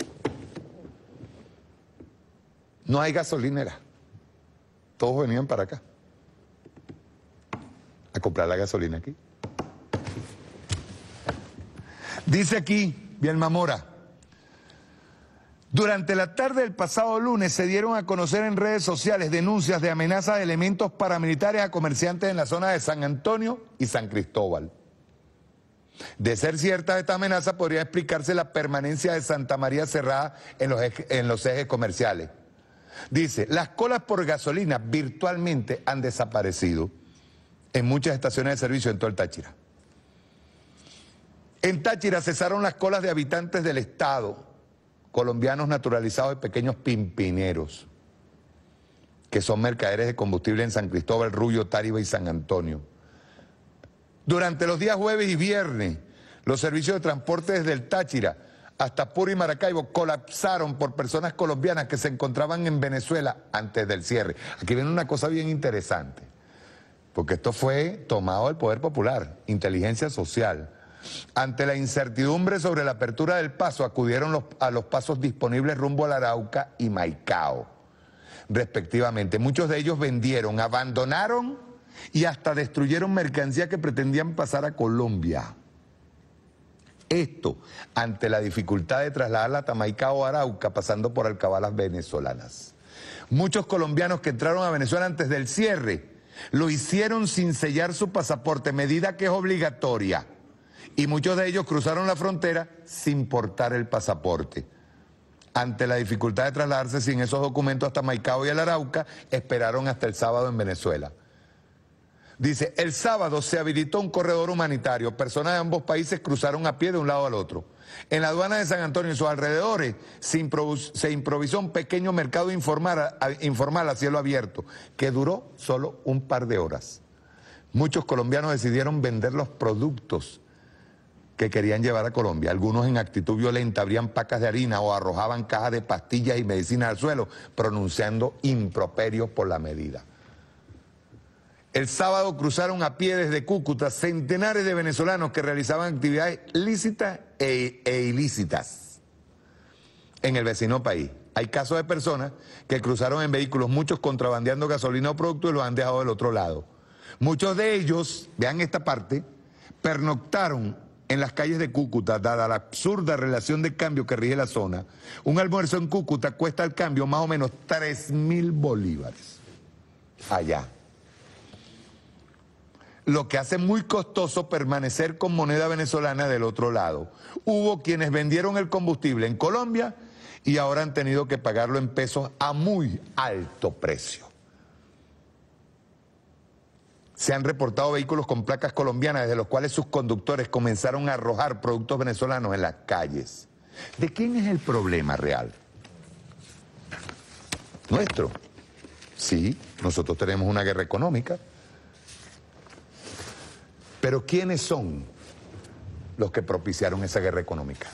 no hay gasolinera? Todos venían para acá a comprar la gasolina aquí. Dice aquí, Bielma Mora, durante la tarde del pasado lunes se dieron a conocer en redes sociales denuncias de amenazas de elementos paramilitares a comerciantes en la zona de San Antonio y San Cristóbal. De ser cierta esta amenaza, podría explicarse la permanencia de Santa María cerrada en los, ejes, en los ejes comerciales. Dice, las colas por gasolina virtualmente han desaparecido en muchas estaciones de servicio en todo el Táchira. En Táchira cesaron las colas de habitantes del estado, colombianos naturalizados y pequeños pimpineros, que son mercaderes de combustible en San Cristóbal, Rubio, Táriba y San Antonio. Durante los días jueves y viernes, los servicios de transporte desde el Táchira hasta Puro y Maracaibo colapsaron por personas colombianas que se encontraban en Venezuela antes del cierre. Aquí viene una cosa bien interesante, porque esto fue tomado del Poder Popular, inteligencia social. Ante la incertidumbre sobre la apertura del paso, acudieron los, a los pasos disponibles rumbo al Arauca y Maicao, respectivamente. Muchos de ellos vendieron, abandonaron y hasta destruyeron mercancía que pretendían pasar a Colombia. Esto ante la dificultad de trasladarla a Maicao o Arauca pasando por alcabalas venezolanas. Muchos colombianos que entraron a Venezuela antes del cierre lo hicieron sin sellar su pasaporte, medida que es obligatoria. Y muchos de ellos cruzaron la frontera sin portar el pasaporte. Ante la dificultad de trasladarse sin esos documentos hasta Maicao y el Arauca, esperaron hasta el sábado en Venezuela. Dice, el sábado se habilitó un corredor humanitario. Personas de ambos países cruzaron a pie de un lado al otro. En la aduana de San Antonio y sus alrededores se, improvis se improvisó un pequeño mercado informal a, informal a cielo abierto, que duró solo un par de horas. muchos colombianos decidieron vender los productos que querían llevar a Colombia. Algunos en actitud violenta abrían pacas de harina o arrojaban cajas de pastillas y medicinas al suelo, pronunciando improperios por la medida. El sábado cruzaron a pie desde Cúcuta centenares de venezolanos que realizaban actividades lícitas e, e ilícitas en el vecino país. Hay casos de personas que cruzaron en vehículos, muchos contrabandeando gasolina o productos y los han dejado del otro lado. Muchos de ellos, vean esta parte, pernoctaron en las calles de Cúcuta, dada la absurda relación de cambio que rige la zona. Un almuerzo en Cúcuta cuesta al cambio más o menos tres mil bolívares. Allá. Lo que hace muy costoso permanecer con moneda venezolana del otro lado. Hubo quienes vendieron el combustible en Colombia y ahora han tenido que pagarlo en pesos a muy alto precio. Se han reportado vehículos con placas colombianas desde los cuales sus conductores comenzaron a arrojar productos venezolanos en las calles. ¿De quién es el problema real? Nuestro. Sí, nosotros tenemos una guerra económica. Pero ¿quiénes son los que propiciaron esa guerra económica?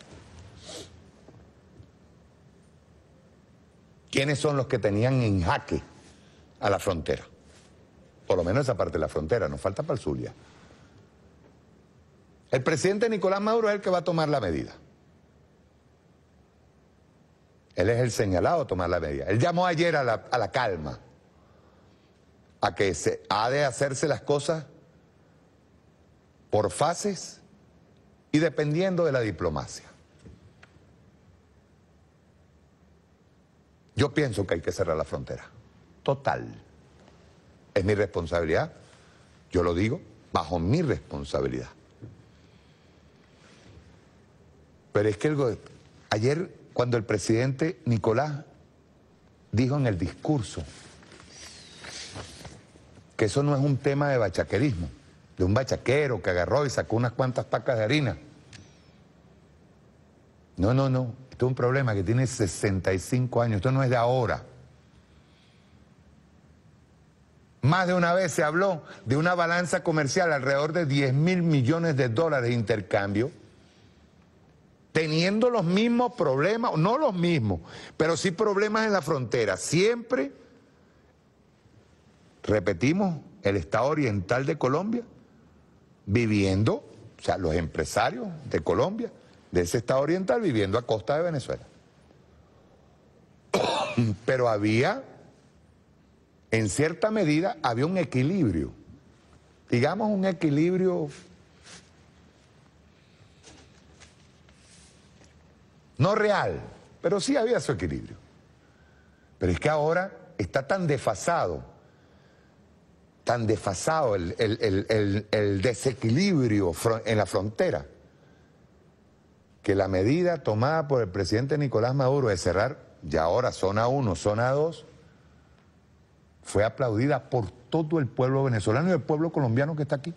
¿Quiénes son los que tenían en jaque a la frontera? Por lo menos esa parte de la frontera, nos falta para el Zulia. El presidente Nicolás Maduro es el que va a tomar la medida. Él es el señalado a tomar la medida. Él llamó ayer a la, a la calma, a que se ha de hacerse las cosas por fases y dependiendo de la diplomacia. Yo pienso que hay que cerrar la frontera. Total. Es mi responsabilidad. Yo lo digo bajo mi responsabilidad. Pero es que el, ayer cuando el presidente Nicolás dijo en el discurso que eso no es un tema de bachaquerismo, de un bachaquero que agarró y sacó unas cuantas pacas de harina. No, no, no. Esto es un problema que tiene sesenta y cinco años. Esto no es de ahora. Más de una vez se habló de una balanza comercial alrededor de diez mil millones de dólares de intercambio, teniendo los mismos problemas, no los mismos, pero sí problemas en la frontera. Siempre, repetimos, el estado oriental de Colombia, viviendo, o sea, los empresarios de Colombia, de ese estado oriental, viviendo a costa de Venezuela. Pero había, en cierta medida, había un equilibrio. Digamos un equilibrio no real, pero sí había su equilibrio. Pero es que ahora está tan desfasado, tan desfasado el, el, el, el, el desequilibrio en la frontera, que la medida tomada por el presidente Nicolás Maduro de cerrar ya ahora zona uno, zona dos, fue aplaudida por todo el pueblo venezolano y el pueblo colombiano que está aquí.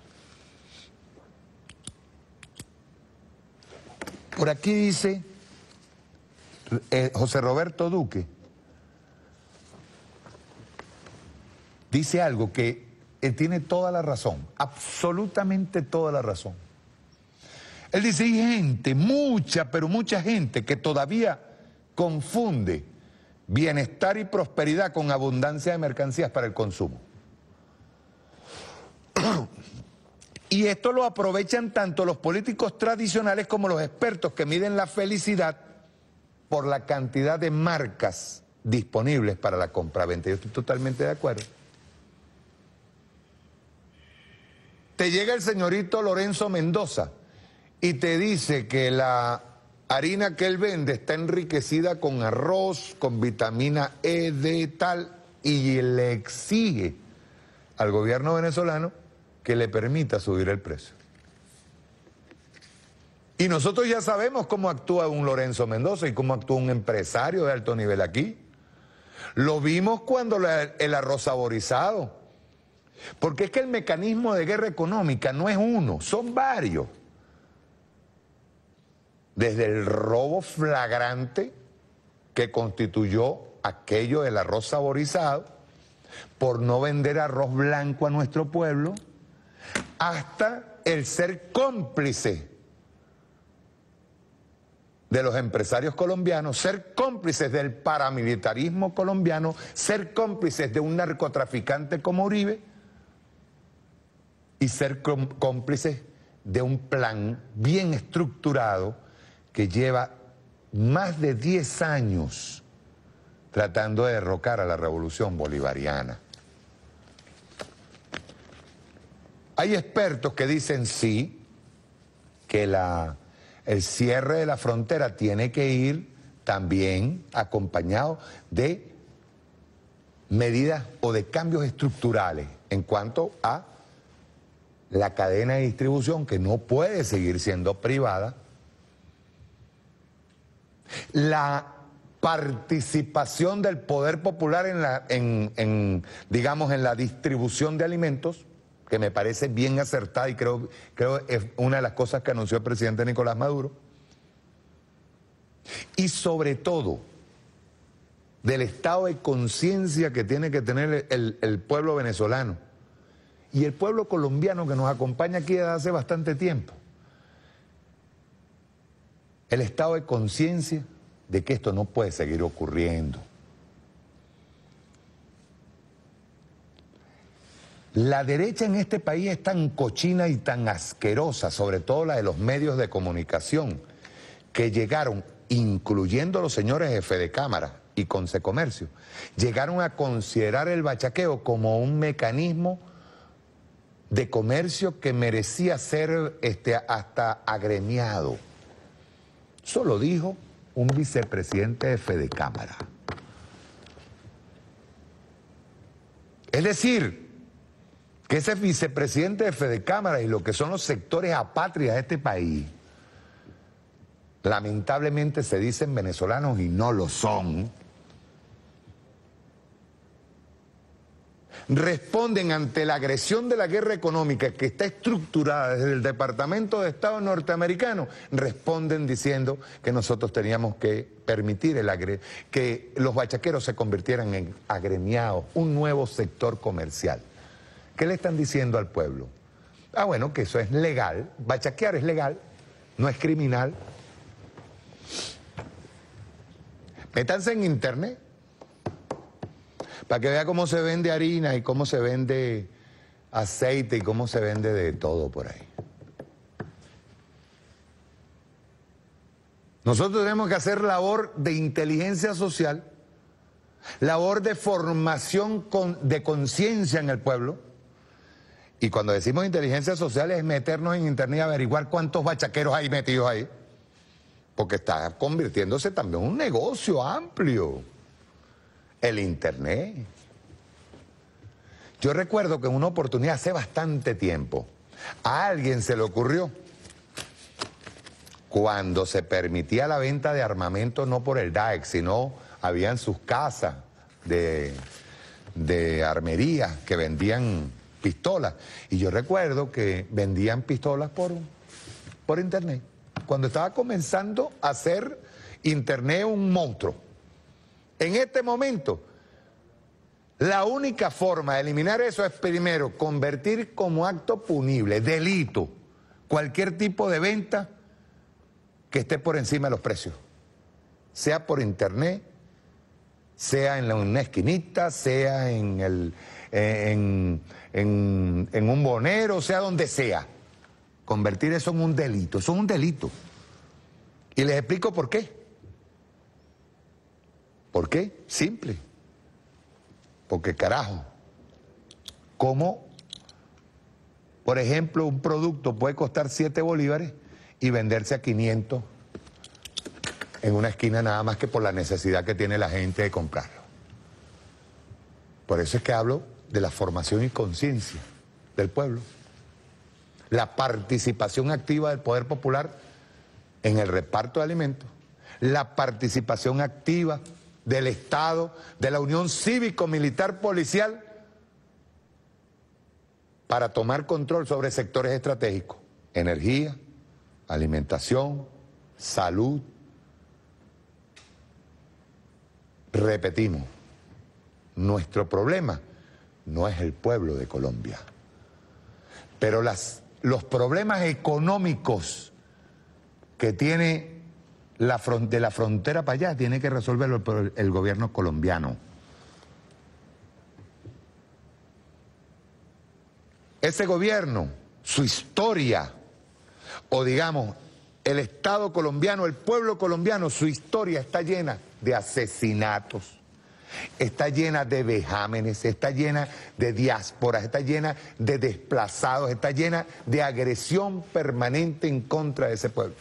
Por aquí dice eh, José Roberto Duque, dice algo que él tiene toda la razón, absolutamente toda la razón. Él dice, hay gente, mucha, pero mucha gente que todavía confunde bienestar y prosperidad con abundancia de mercancías para el consumo. Y esto lo aprovechan tanto los políticos tradicionales como los expertos que miden la felicidad por la cantidad de marcas disponibles para la compraventa. Yo estoy totalmente de acuerdo. Te llega el señorito Lorenzo Mendoza y te dice que la harina que él vende está enriquecida con arroz, con vitamina E, D, tal, y le exige al gobierno venezolano que le permita subir el precio. Y nosotros ya sabemos cómo actúa un Lorenzo Mendoza y cómo actúa un empresario de alto nivel aquí. Lo vimos cuando la, el arroz saborizado. Porque es que el mecanismo de guerra económica no es uno, son varios. Desde el robo flagrante que constituyó aquello del arroz saborizado, por no vender arroz blanco a nuestro pueblo, hasta el ser cómplice de los empresarios colombianos, ser cómplices del paramilitarismo colombiano, ser cómplices de un narcotraficante como Uribe y ser cómplices de un plan bien estructurado que lleva más de diez años tratando de derrocar a la revolución bolivariana. Hay expertos que dicen sí, que la, el cierre de la frontera tiene que ir también acompañado de medidas o de cambios estructurales en cuanto a la cadena de distribución, que no puede seguir siendo privada, la participación del poder popular en la, en, en, digamos, en la distribución de alimentos, que me parece bien acertada y creo, creo es una de las cosas que anunció el presidente Nicolás Maduro, y sobre todo del estado de conciencia que tiene que tener el, el pueblo venezolano y el pueblo colombiano que nos acompaña aquí desde hace bastante tiempo. El estado de conciencia de que esto no puede seguir ocurriendo. La derecha en este país es tan cochina y tan asquerosa, sobre todo la de los medios de comunicación, que llegaron, incluyendo los señores jefe de Cámara y Consecomercio, llegaron a considerar el bachaqueo como un mecanismo de comercio que merecía ser este, hasta agremiado. Eso lo dijo un vicepresidente de Fedecámara. Es decir, que ese vicepresidente de Fedecámara y lo que son los sectores apátridas de este país, lamentablemente se dicen venezolanos y no lo son, responden ante la agresión de la guerra económica que está estructurada desde el Departamento de Estado norteamericano, responden diciendo que nosotros teníamos que permitir el agre que los bachaqueros se convirtieran en agremiados, un nuevo sector comercial. ¿Qué le están diciendo al pueblo? Ah, bueno, que eso es legal, bachaquear es legal, no es criminal. Métanse en internet para que vea cómo se vende harina y cómo se vende aceite y cómo se vende de todo por ahí. Nosotros tenemos que hacer labor de inteligencia social, labor de formación con, de conciencia en el pueblo. Y cuando decimos inteligencia social es meternos en internet y averiguar cuántos bachaqueros hay metidos ahí. Porque está convirtiéndose también en un negocio amplio. El internet. Yo recuerdo que en una oportunidad hace bastante tiempo a alguien se le ocurrió, cuando se permitía la venta de armamento no por el D A E C, sino habían sus casas de, de armería que vendían pistolas. Y yo recuerdo que vendían pistolas por, por internet. Cuando estaba comenzando a hacer internet un monstruo. En este momento, la única forma de eliminar eso es primero convertir como acto punible, delito, cualquier tipo de venta que esté por encima de los precios. Sea por internet, sea en una esquinita, sea en, el, en, en, en un bonero, sea donde sea. Convertir eso en un delito, eso es un delito. Y les explico por qué. ¿Por qué? Simple. Porque carajo, ¿cómo, por ejemplo, un producto puede costar siete bolívares y venderse a quinientos en una esquina nada más que por la necesidad que tiene la gente de comprarlo? Por eso es que hablo de la formación y conciencia del pueblo. La participación activa del poder popular en el reparto de alimentos. La participación activa del Estado, de la Unión Cívico-Militar Policial, para tomar control sobre sectores estratégicos, energía, alimentación, salud. Repetimos, nuestro problema no es el pueblo de Colombia. Pero las, los problemas económicos que tiene la front, de la frontera para allá tiene que resolverlo el, el gobierno colombiano. Ese gobierno, su historia, o digamos, el Estado colombiano, el pueblo colombiano, su historia está llena de asesinatos, está llena de vejámenes, está llena de diásporas, está llena de desplazados, está llena de agresión permanente en contra de ese pueblo.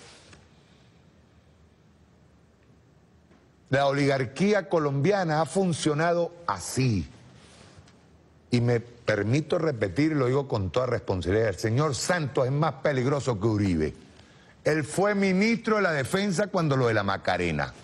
La oligarquía colombiana ha funcionado así. Y me permito repetir, y lo digo con toda responsabilidad, el señor Santos es más peligroso que Uribe. Él fue ministro de la Defensa cuando lo de la Macarena.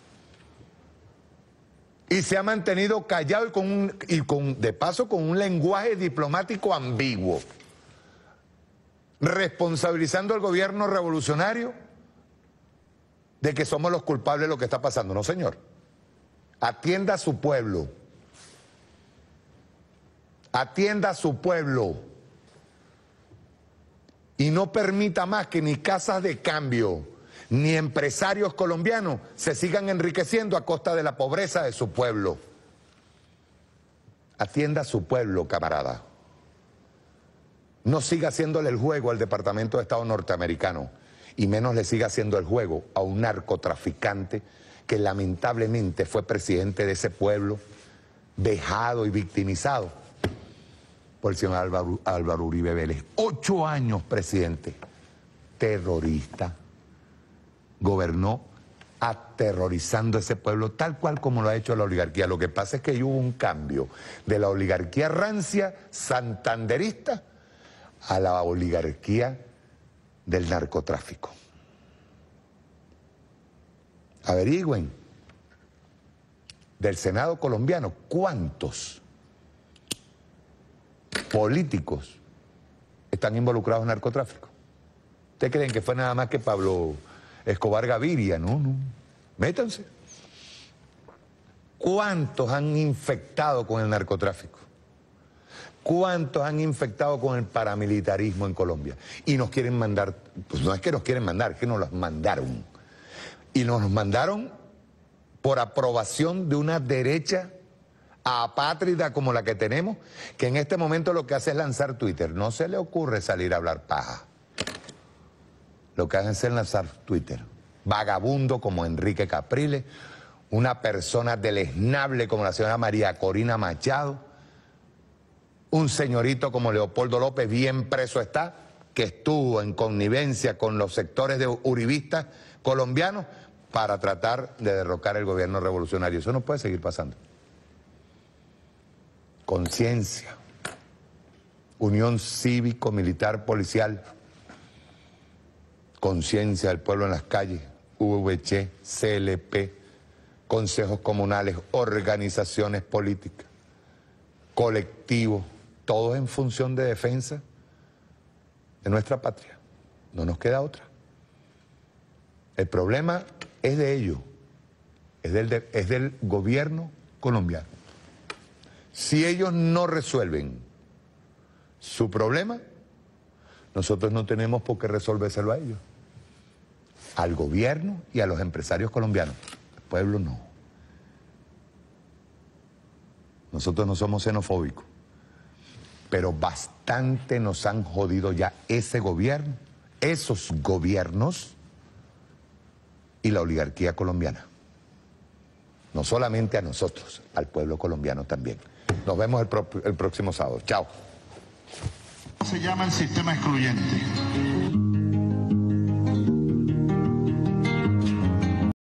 Y se ha mantenido callado y, con un, y con, de paso con un lenguaje diplomático ambiguo, responsabilizando al gobierno revolucionario de que somos los culpables de lo que está pasando. No, señor. Atienda a su pueblo. Atienda a su pueblo. Y no permita más que ni casas de cambio, ni empresarios colombianos se sigan enriqueciendo a costa de la pobreza de su pueblo. Atienda a su pueblo, camarada. No siga haciéndole el juego al Departamento de Estado norteamericano, y menos le siga haciendo el juego a un narcotraficante que lamentablemente fue presidente de ese pueblo, vejado y victimizado por el señor Álvaro, Álvaro Uribe Vélez. Ocho años presidente, terrorista, gobernó aterrorizando a ese pueblo tal cual como lo ha hecho la oligarquía. Lo que pasa es que hubo un cambio de la oligarquía rancia santanderista a la oligarquía del narcotráfico. Averigüen del Senado colombiano cuántos políticos están involucrados en narcotráfico. ¿Ustedes creen que fue nada más que Pablo Escobar Gaviria? No, no. Métanse. ¿Cuántos han infectado con el narcotráfico? ¿Cuántos han infectado con el paramilitarismo en Colombia? Y nos quieren mandar, pues no es que nos quieren mandar, es que nos los mandaron. Y nos los mandaron por aprobación de una derecha apátrida como la que tenemos, que en este momento lo que hace es lanzar Twitter. No se le ocurre salir a hablar paja. Lo que hacen es lanzar Twitter. Vagabundo como Enrique Capriles, una persona deleznable como la señora María Corina Machado, un señorito como Leopoldo López, bien preso está, que estuvo en connivencia con los sectores de uribistas colombianos para tratar de derrocar el gobierno revolucionario. Eso no puede seguir pasando. Conciencia, unión cívico, militar, policial, conciencia del pueblo en las calles, U V C, C L P, consejos comunales, organizaciones políticas, colectivos, todos en función de defensa de nuestra patria. No nos queda otra. El problema es de ellos, es del, de, es del gobierno colombiano. Si ellos no resuelven su problema, nosotros no tenemos por qué resolvérselo a ellos. Al gobierno y a los empresarios colombianos. El pueblo no. Nosotros no somos xenofóbicos. Pero bastante nos han jodido ya ese gobierno, esos gobiernos y la oligarquía colombiana. No solamente a nosotros, al pueblo colombiano también. Nos vemos el, pro el próximo sábado. Chao. Se llama el sistema excluyente.